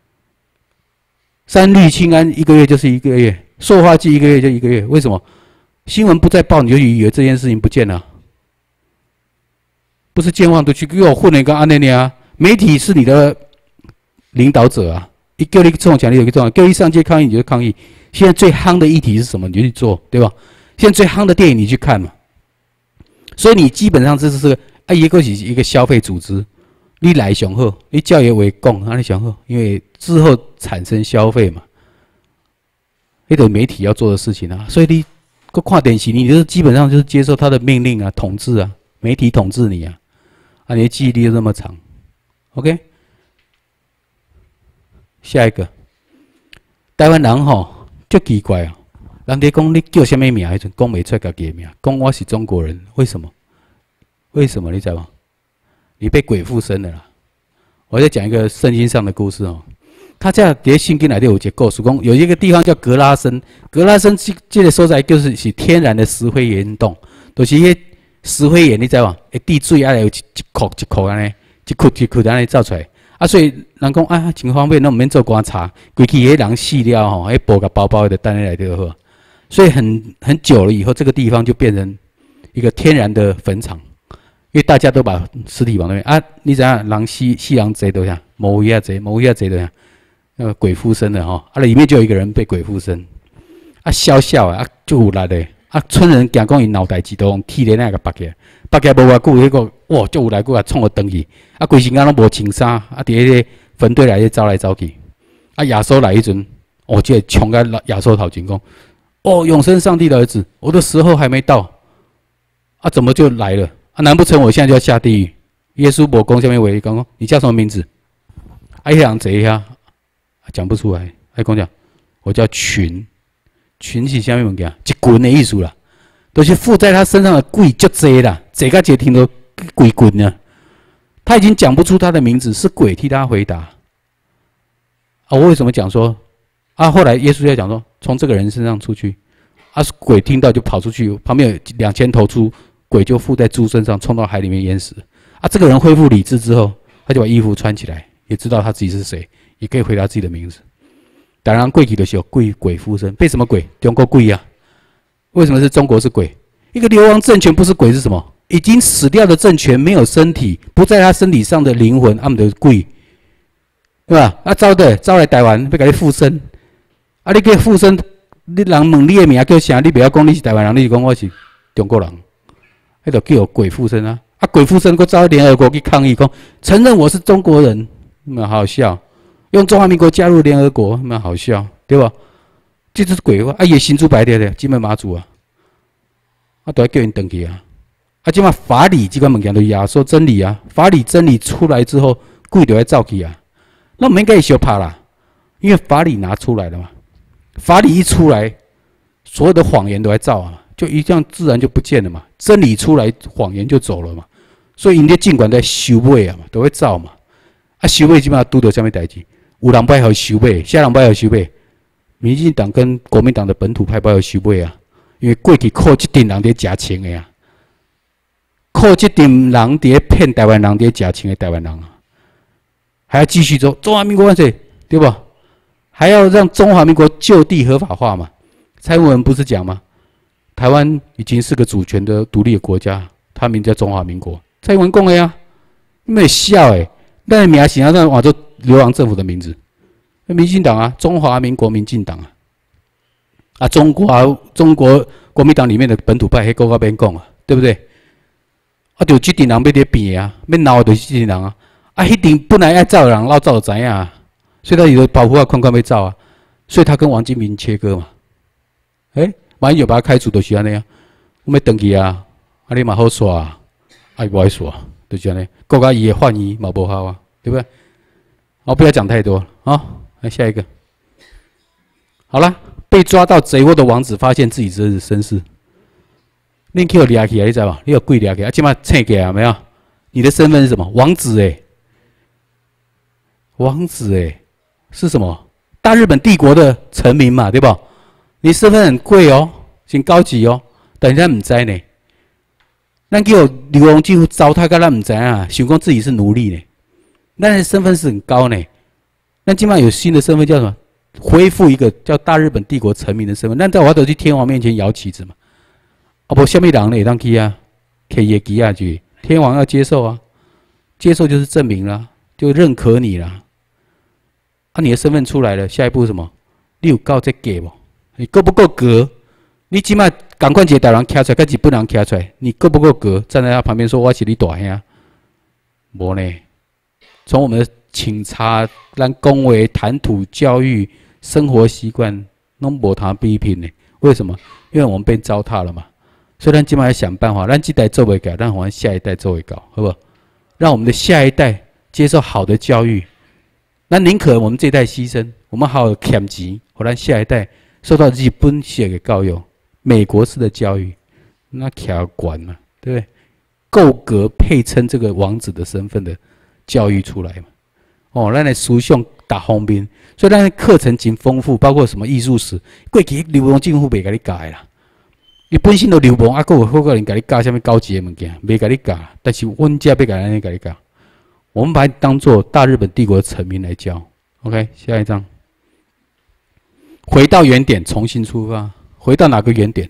三氯氰胺一个月就是一个月，塑化剂一个月就一个月。为什么？新闻不再报，你就以为这件事情不见了？不是健忘都去给我混了一个安内尼啊！媒体是你的领导者啊，一叫你冲强，你就去冲；叫你上街抗议，你就抗议。现在最夯的议题是什么？你就去做，对吧？现在最夯的电影你去看嘛。 所以你基本上这是个啊，一个是一个消费组织，你来上好，你教育为公，啊你上好，因为之后产生消费嘛，那个媒体要做的事情啊，所以你个看电视，你就是基本上就是接受他的命令啊，统治啊，媒体统治你啊，啊你的记忆力就这么长 ，OK。下一个，台湾人吼，就奇怪哦。人哋讲你叫什么名，迄阵讲袂出家己的名，讲我是中国人，为什么？为什么你知道吗？你被鬼附身了啦！我在讲一个圣经上的故事哦。他在伫圣经内底有一个故事，讲有一个地方叫格拉森，格拉森这这个所在就是是天然的石灰岩洞，就是迄石灰岩，你知道吗？会滴水啊，有一一窟一窟安尼，一窟一窟安尼造出来。啊，所以人讲啊，真方便，那毋免做观察，规气迄人死了吼，迄布甲包包的等下来就好。所以很很久了以后，这个地方就变成一个天然的坟场，因为大家都把尸体往那边啊。你知影人死死人贼多啥？魔鬼啊贼，魔鬼啊贼多啥？那个鬼附身的吼，啊里面就有一个人被鬼附身，啊笑笑啊，就有力的啊。村人惊讲伊脑袋子都用铁链那个绑起来，绑起来无偌久，迄个哇就有力，佫甲冲个登去，啊规身躯拢无穿衫，啊伫迄个坟堆内底走来走去，啊亚瑟来迄阵，哦即个冲甲亚瑟头前讲。哦，永生上帝的儿子，我的时候还没到，啊，怎么就来了？啊，难不成我现在就要下地狱？耶稣伯公下面围刚刚，你叫什么名字？哎呀，这一下讲不出来。还跟我讲，我叫群，群是下面物件，一棍的意思啦，都、就是附在他身上的鬼就贼啦，这个节听到鬼棍呢，他已经讲不出他的名字，是鬼替他回答。啊，我为什么讲说？啊，后来耶稣在讲说，从这个人身上出去，啊，鬼听到就跑出去，旁边有两千头猪，鬼就附在猪身上，冲到海里面淹死。啊，这个人恢复理智之后，他就把衣服穿起来，也知道他自己是谁，也可以回答自己的名字。当然，鬼体的时候，鬼鬼附身，被什么鬼？中国鬼啊？为什么是中国是鬼？一个流亡政权不是鬼是什么？已经死掉的政权，没有身体，不在他身体上的灵魂，他们的鬼，对吧？啊，招的招来台湾，要给你附身。啊！你叫附身，你人问你的名叫啥？你不要讲你是台湾人，你就讲我是中国人，迄就叫鬼附身啊！啊，鬼附身，佮找联合国去抗议，讲承认我是中国人，蛮好笑。用中华民国加入联合国，蛮好笑，对吧？这就是鬼话啊！也新竹白的的金门马祖啊，啊，都要叫人登去啊！啊，即马法理这款物件就亚说真理啊，法理真理出来之后，鬼就要走去啊，那我们应该也小怕啦，因为法理拿出来了嘛。法理一出来，所有的谎言都在造啊，就一样自然就不见了嘛。真理出来，谎言就走了嘛。所以人家尽管在收尾啊嘛，都会造嘛。啊，收尾基本上拄到什么代志？有人不好收尾，下人不好收尾。民进党跟国民党的本土派不好收尾啊，因为过去靠这群人在假钱的啊，靠这群人在骗台湾人在假钱的台湾人啊，还要继续做中华民国万岁，对吧？还要让中华民国就地合法化嘛？蔡英文不是讲吗？台湾已经是个主权的独立的国家，它名叫中华民国。蔡英文讲的呀，你们笑诶，那名字要让换做流亡政府的名字，民进党啊，中华民国民进党啊，啊，中国中国国民党里面的本土派迄个那边讲啊，对不对？啊，就这群人要在变啊，要闹就是这群人啊，啊，迄群本来爱走的人，老早就知影啊。所以他有的保护啊，宽宽被造啊，所以他跟王金平切割嘛。哎、欸，万一有把他开除，就是安尼啊。我们登记啊，啊你嘛好耍啊，啊伊不爱耍，就是安尼。国家伊的换伊嘛不好啊，对不对？好，不要讲太多啊。来下一个，好了，被抓到贼窝的王子发现自己这是绅士，恁去有掠起来，你知道吧？你有贵掠起来，啊，起码称起来没有？你的身份是什么？王子哎、欸，王子哎、欸。是什么？大日本帝国的臣民嘛，对吧？你身份很贵哦，很高级哦，但是咱唔知呢。咱叫流亡进入糟蹋，个咱唔知啊，想讲自己是奴隶呢。咱的身份是很高呢。那今晚有新的身份叫什么？恢复一个叫大日本帝国臣民的身份。那在我都去天皇面前摇旗子嘛。啊不，下面人呢当去啊，可以给下去，天皇要接受啊，接受就是证明啦，就认可你啦。啊，你的身份出来了，下一步是什么？你有够这给不？你够不够格？你起码赶快一个台湾徛出来，跟日本人徛出来，你够不够格？站在他旁边说我是你大兄？无呢。从我们的请差、咱恭维、谈吐、教育、生活习惯，拢无通比拼呢。为什么？因为我们被糟蹋了嘛。所以咱今晚要想办法，咱这代做未搞，让我们下一代做会搞，好不好？让我们的下一代接受好的教育。那宁可我们这一代牺牲，我们好好欠钱，我让下一代受到日本式的教育、美国式的教育，那徛管嘛，对不对？够格配称这个王子的身份的教育出来嘛？哦，咱的思想大方面，所以咱的课程真丰富，包括什么艺术史，过去流氓政府袂甲你教的啦。你本身都流氓，啊，还有好个人甲你教什么高级的物件，袂甲你教。但是阮家要甲安尼甲你教，我们把它当做大日本帝国的臣民来教。OK， 下一章，回到原点，重新出发。回到哪个原点？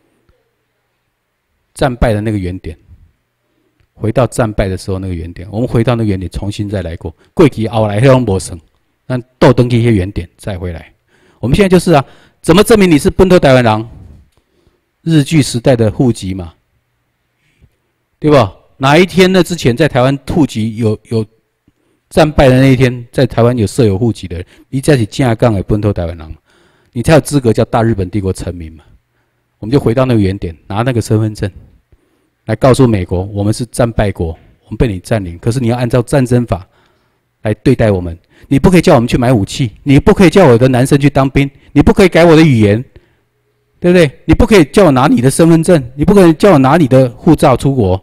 战败的那个原点。回到战败的时候那个原点，我们回到那个原点，重新再来过。过去后来迄种无算，咱倒登去迄原点再回来。我们现在就是啊，怎么证明你是本土台湾人？日据时代的户籍嘛，对吧？哪一天呢？之前在台湾户籍有有战败的那一天，在台湾有设有户籍的人，你才是正港的本土台湾人，你才有资格叫大日本帝国臣民嘛。我们就回到那个原点，拿那个身份证来告诉美国，我们是战败国，我们被你占领，可是你要按照战争法来对待我们。你不可以叫我们去买武器，你不可以叫我的男生去当兵，你不可以改我的语言。对不对？你不可以叫我拿你的身份证，你不可以叫我拿你的护照出国，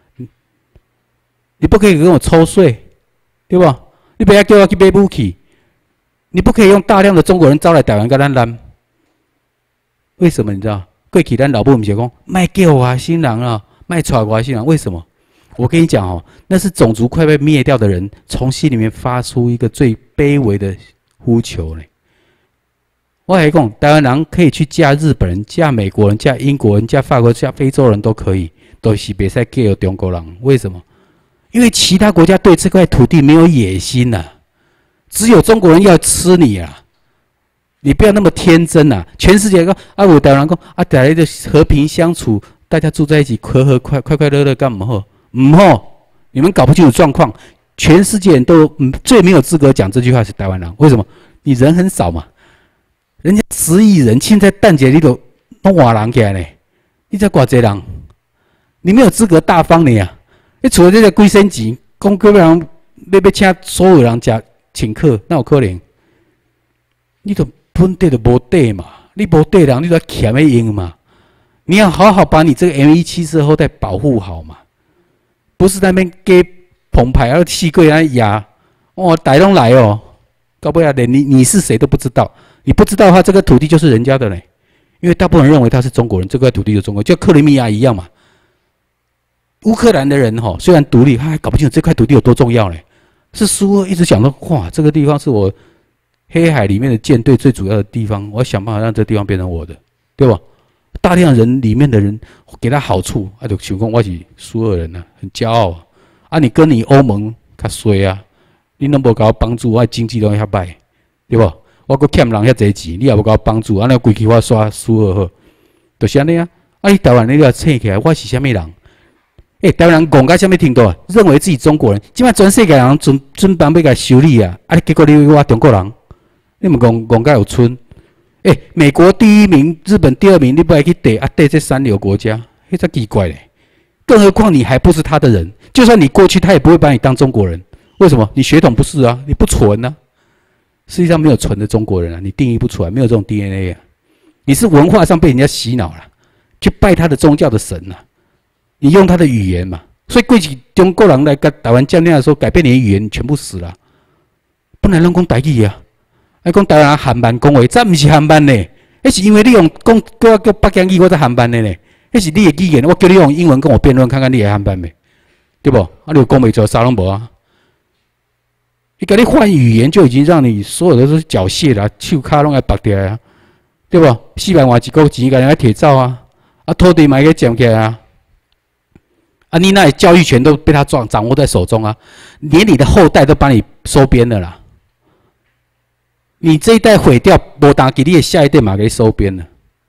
你不可以跟我抽税，对吧？你不要叫我去买武器，你不可以用大量的中国人招来台湾跟咱拦。为什么你知道？过去咱老母不是讲，卖叫外星人啊，卖娶外星人，为什么？我跟你讲哦，那是种族快被灭掉的人从心里面发出一个最卑微的呼求呢。我还讲，台湾人可以去嫁日本人、嫁美国人、嫁英国人、嫁法国人、嫁非洲人都可以，都是别再嫁中国人。为什么？因为其他国家对这块土地没有野心呐、啊，只有中国人要吃你啊！你不要那么天真呐、啊！全世界讲啊，我台湾人讲啊，大家的和平相处，大家住在一起，和和快快快乐乐，干嘛好？唔好，你们搞不清楚状况。全世界人都最没有资格讲这句话是台湾人，为什么？你人很少嘛。人家十亿人，现在蛋姐你都弄瓦人起来呢，你在寡济人，你没有资格大方你啊！你除了这个龟升级，讲各位人要要请所有人家请客，那有可能？你都本地都无地嘛，你无地人，你都要欠的用嘛。你要好好把你这个 M 一七四后代保护好嘛，不是在那边给澎湃要气贵来压，哦，台东来哦，搞不好连你你是谁都不知道。你不知道的话，这个土地就是人家的嘞，因为大部分人认为他是中国人，这块土地就是中国，就克里米亚一样嘛。乌克兰的人哈，虽然独立，他还搞不清楚这块土地有多重要嘞。是苏俄一直想说，哇，这个地方是我黑海里面的舰队最主要的地方，我要想办法让这个地方变成我的，对吧？大量人里面的人给他好处，啊，就想讲我是苏俄人啊，很骄傲啊。啊，你跟你欧盟较衰啊，你能无给我帮助，我经济都遐歹，对吧？我阁欠人遐济钱，你也无甲我帮助，安尼规气我刷苏俄好，就是安尼啊！啊，你台湾你要醒起来，我是虾米人？诶、欸，台湾人讲到虾米程度啊？认为自己中国人，即摆全世界人准准备要甲修理啊！啊，结果你我中国人，你们讲讲到有村？诶、欸，美国第一名，日本第二名，你不爱去逮啊？逮这三流国家，迄才奇怪嘞！更何况你还不是他的人，就算你过去，他也不会把你当中国人。为什么？你血统不是啊，你不纯啊。世界上没有纯的中国人啊，你定义不出来，没有这种 D N A 啊。你是文化上被人家洗脑了，去拜他的宗教的神啊，你用他的语言嘛。所以过去中国人来跟台湾见面的时候，改变你的语言，你全部死了。本来拢讲台语啊，还讲台湾人韩版讲话，这不是韩版呢，那是因为你用讲叫我叫北京语，我在韩版的呢。那是你的语言，我叫你用英文跟我辩论，看看你会韩版没？对不？啊，你有讲袂出啥拢无啊？你给你换语言，就已经让你所有的都是缴械了，手卡拢要拔掉啊，对不？四万万一个钱，个人来铁照啊，啊，土地买个捡起来啊，啊，你那教育权都被他掌掌握在手中啊，连你的后代都把你收编了啦。你这一代毁掉，无打给你的下一代嘛给你收编了，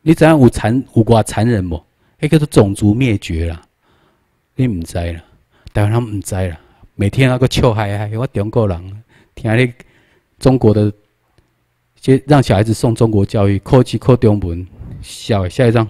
你知影有残有偌残忍无？迄叫做种族灭绝啦。你唔知啦，台湾人唔知啦。每天那个笑嗨嗨，我中国人听你中国的，先让小孩子送中国教育，考级考中文，笑。下一张。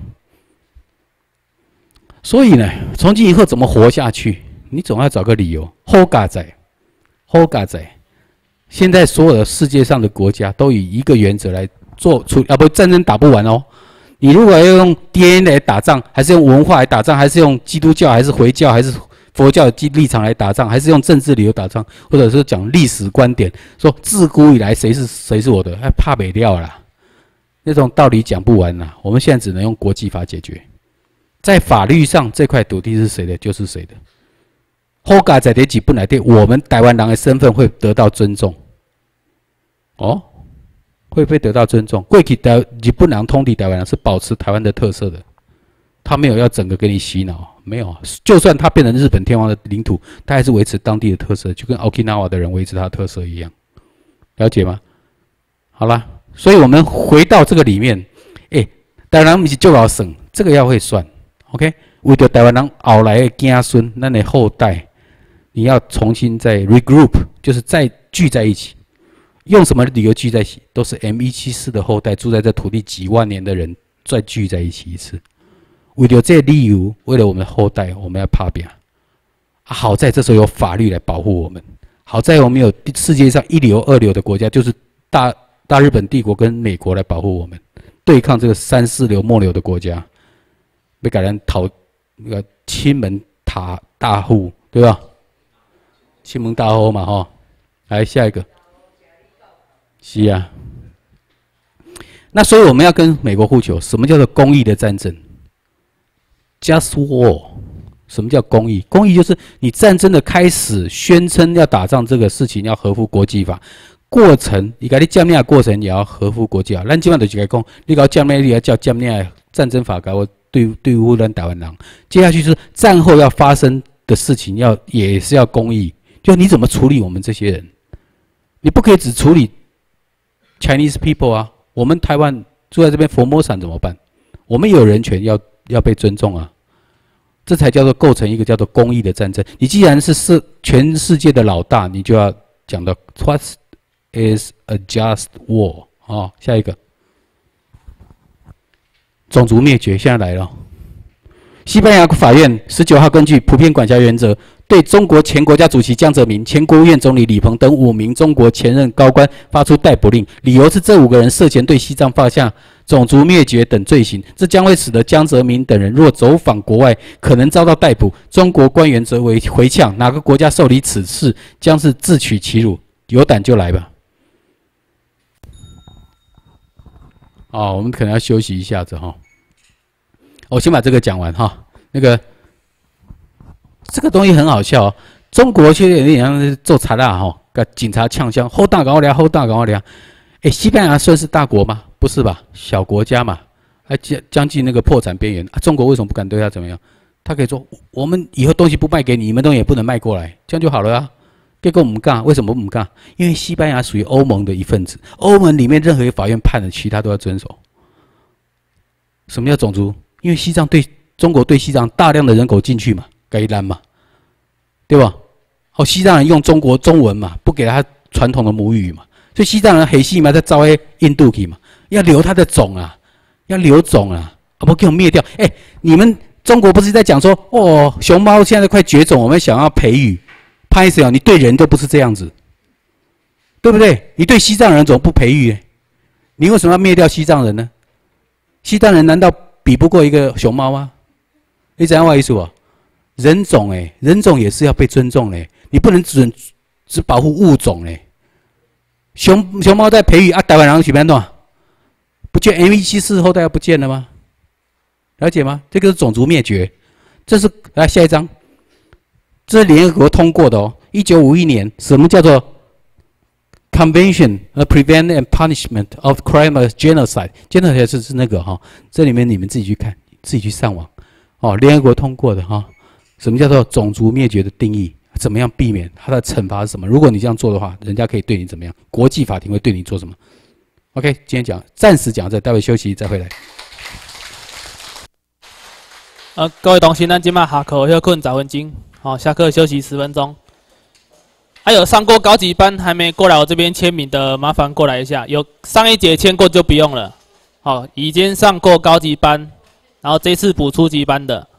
所以呢，从今以后怎么活下去？你总要找个理由。好嘎仔，好嘎仔。现在所有的世界上的国家都以一个原则来做出，要不战争打不完哦。你如果要用 D N A 来打仗，还是用文化来打仗，还是用基督教，还是回教，还是佛教的立场来打仗，还是用政治理由打仗，或者是讲历史观点，说自古以来谁是谁是我的，还怕北料啦，那种道理讲不完啦。我们现在只能用国际法解决，在法律上这块土地是谁的，就是谁的。后嘎在这几本来对我们台湾人的身份会得到尊重，哦。会不会得到尊重？过去台日本人统治台湾人是保持台湾的特色的，他没有要整个给你洗脑，没有。就算他变成日本天皇的领土，他还是维持当地的特色，就跟 Okinawa 的人维持他的特色一样，了解吗？好啦，所以我们回到这个里面，哎、欸，台湾人不是就要省，这个要会算 ，OK？ 为了台湾人后来的子孙，咱的后代，你要重新再 regroup， 就是再聚在一起。用什么理由聚在一起？都是 M 一七四的后代，住在这土地几万年的人再聚在一起一次。为了这理由，为了我们的后代，我们要打拼。啊，好在这时候有法律来保护我们。好在我们有世界上一流、二流的国家，就是大大日本帝国跟美国来保护我们，对抗这个三四流、末流的国家，被改人讨那个亲门塔大户，对吧？亲门大户嘛，哈。来下一个。是啊，那所以我们要跟美国呼求，什么叫做公义的战争 ？Just war。什么叫公义？公义就是你战争的开始，宣称要打仗这个事情要合乎国际法，过程你搞你降灭过程也要合乎国际法。咱基本上就是来讲，你搞降灭，你要叫降灭战争法搞对对付咱台湾人。接下去是战后要发生的事情要也是要公义，就你怎么处理我们这些人？你不可以只处理。Chinese people 啊，我们台湾住在这边佛摩山怎么办？我们也有人权要要被尊重啊，这才叫做构成一个叫做公义的战争。你既然是世全世界的老大，你就要讲到 What is a just war 啊、哦？下一个，种族灭绝现在来了。西班牙法院十九号根据普遍管辖原则，对中国前国家主席江泽民、前国务院总理李鹏等五名中国前任高官发出逮捕令，理由是这五个人涉嫌对西藏犯下种族灭绝等罪行，这将会使得江泽民等人若走访国外，可能遭到逮捕。中国官员则为回呛，哪个国家受理此事，将是自取其辱。有胆就来吧。哦，我们可能要休息一下子哈。我先把这个讲完哈。那个这个东西很好笑哦，中国现在有点像做查啦哈，跟警察呛香，好大搞我俩，好大搞我俩。哎，西班牙算是大国吗？不是吧，小国家嘛，还将将近那个破产边缘啊。中国为什么不敢对他怎么样？他可以说，我们以后东西不卖给你，你们东西也不能卖过来，这样就好了啊。结果我们干，为什么不干？因为西班牙属于欧盟的一份子，欧盟里面任何一个法院判的，其他都要遵守。什么叫种族？因为西藏对中国对西藏大量的人口进去嘛，该拦嘛，对吧？哦，西藏人用中国中文嘛，不给他传统的母语嘛，所以西藏人黑系嘛，在招黑印度去嘛，要留他的种啊，要留种啊，啊不给我灭掉。哎、欸，你们中国不是在讲说，哦，熊猫现在快绝种，我们想要培育，拍谁啊？你对人都不是这样子，对不对？你对西藏人怎么不培育？你为什么要灭掉西藏人呢？西藏人难道比不过一个熊猫吗？你知道我意思不？人种哎、欸，人种也是要被尊重嘞、欸，你不能只只保护物种嘞、欸。熊熊猫在培育啊，台湾人随便弄，不就 M 一七四后代要不见了吗？了解吗？这个是种族灭绝，这是来下一章，这是联合国通过的哦。一九五一年，什么叫做 Convention of Prevent and Punishment of Crime of Genocide？Genocide 是是那个哈、哦，这里面你们自己去看，自己去上网哦。联合国通过的哈、哦，什么叫做种族灭绝的定义？怎么样避免它的惩罚是什么？如果你这样做的话，人家可以对你怎么样？国际法庭会对你做什么 ？OK， 今天讲暂时讲这，待会休息再回来。 呃，各位同学，咱今晚下课休困十分钟，好，下课休息十分钟。还、啊、有上过高级班还没过来我这边签名的，麻烦过来一下。有上一节签过就不用了。好，已经上过高级班，然后这次补初级班的。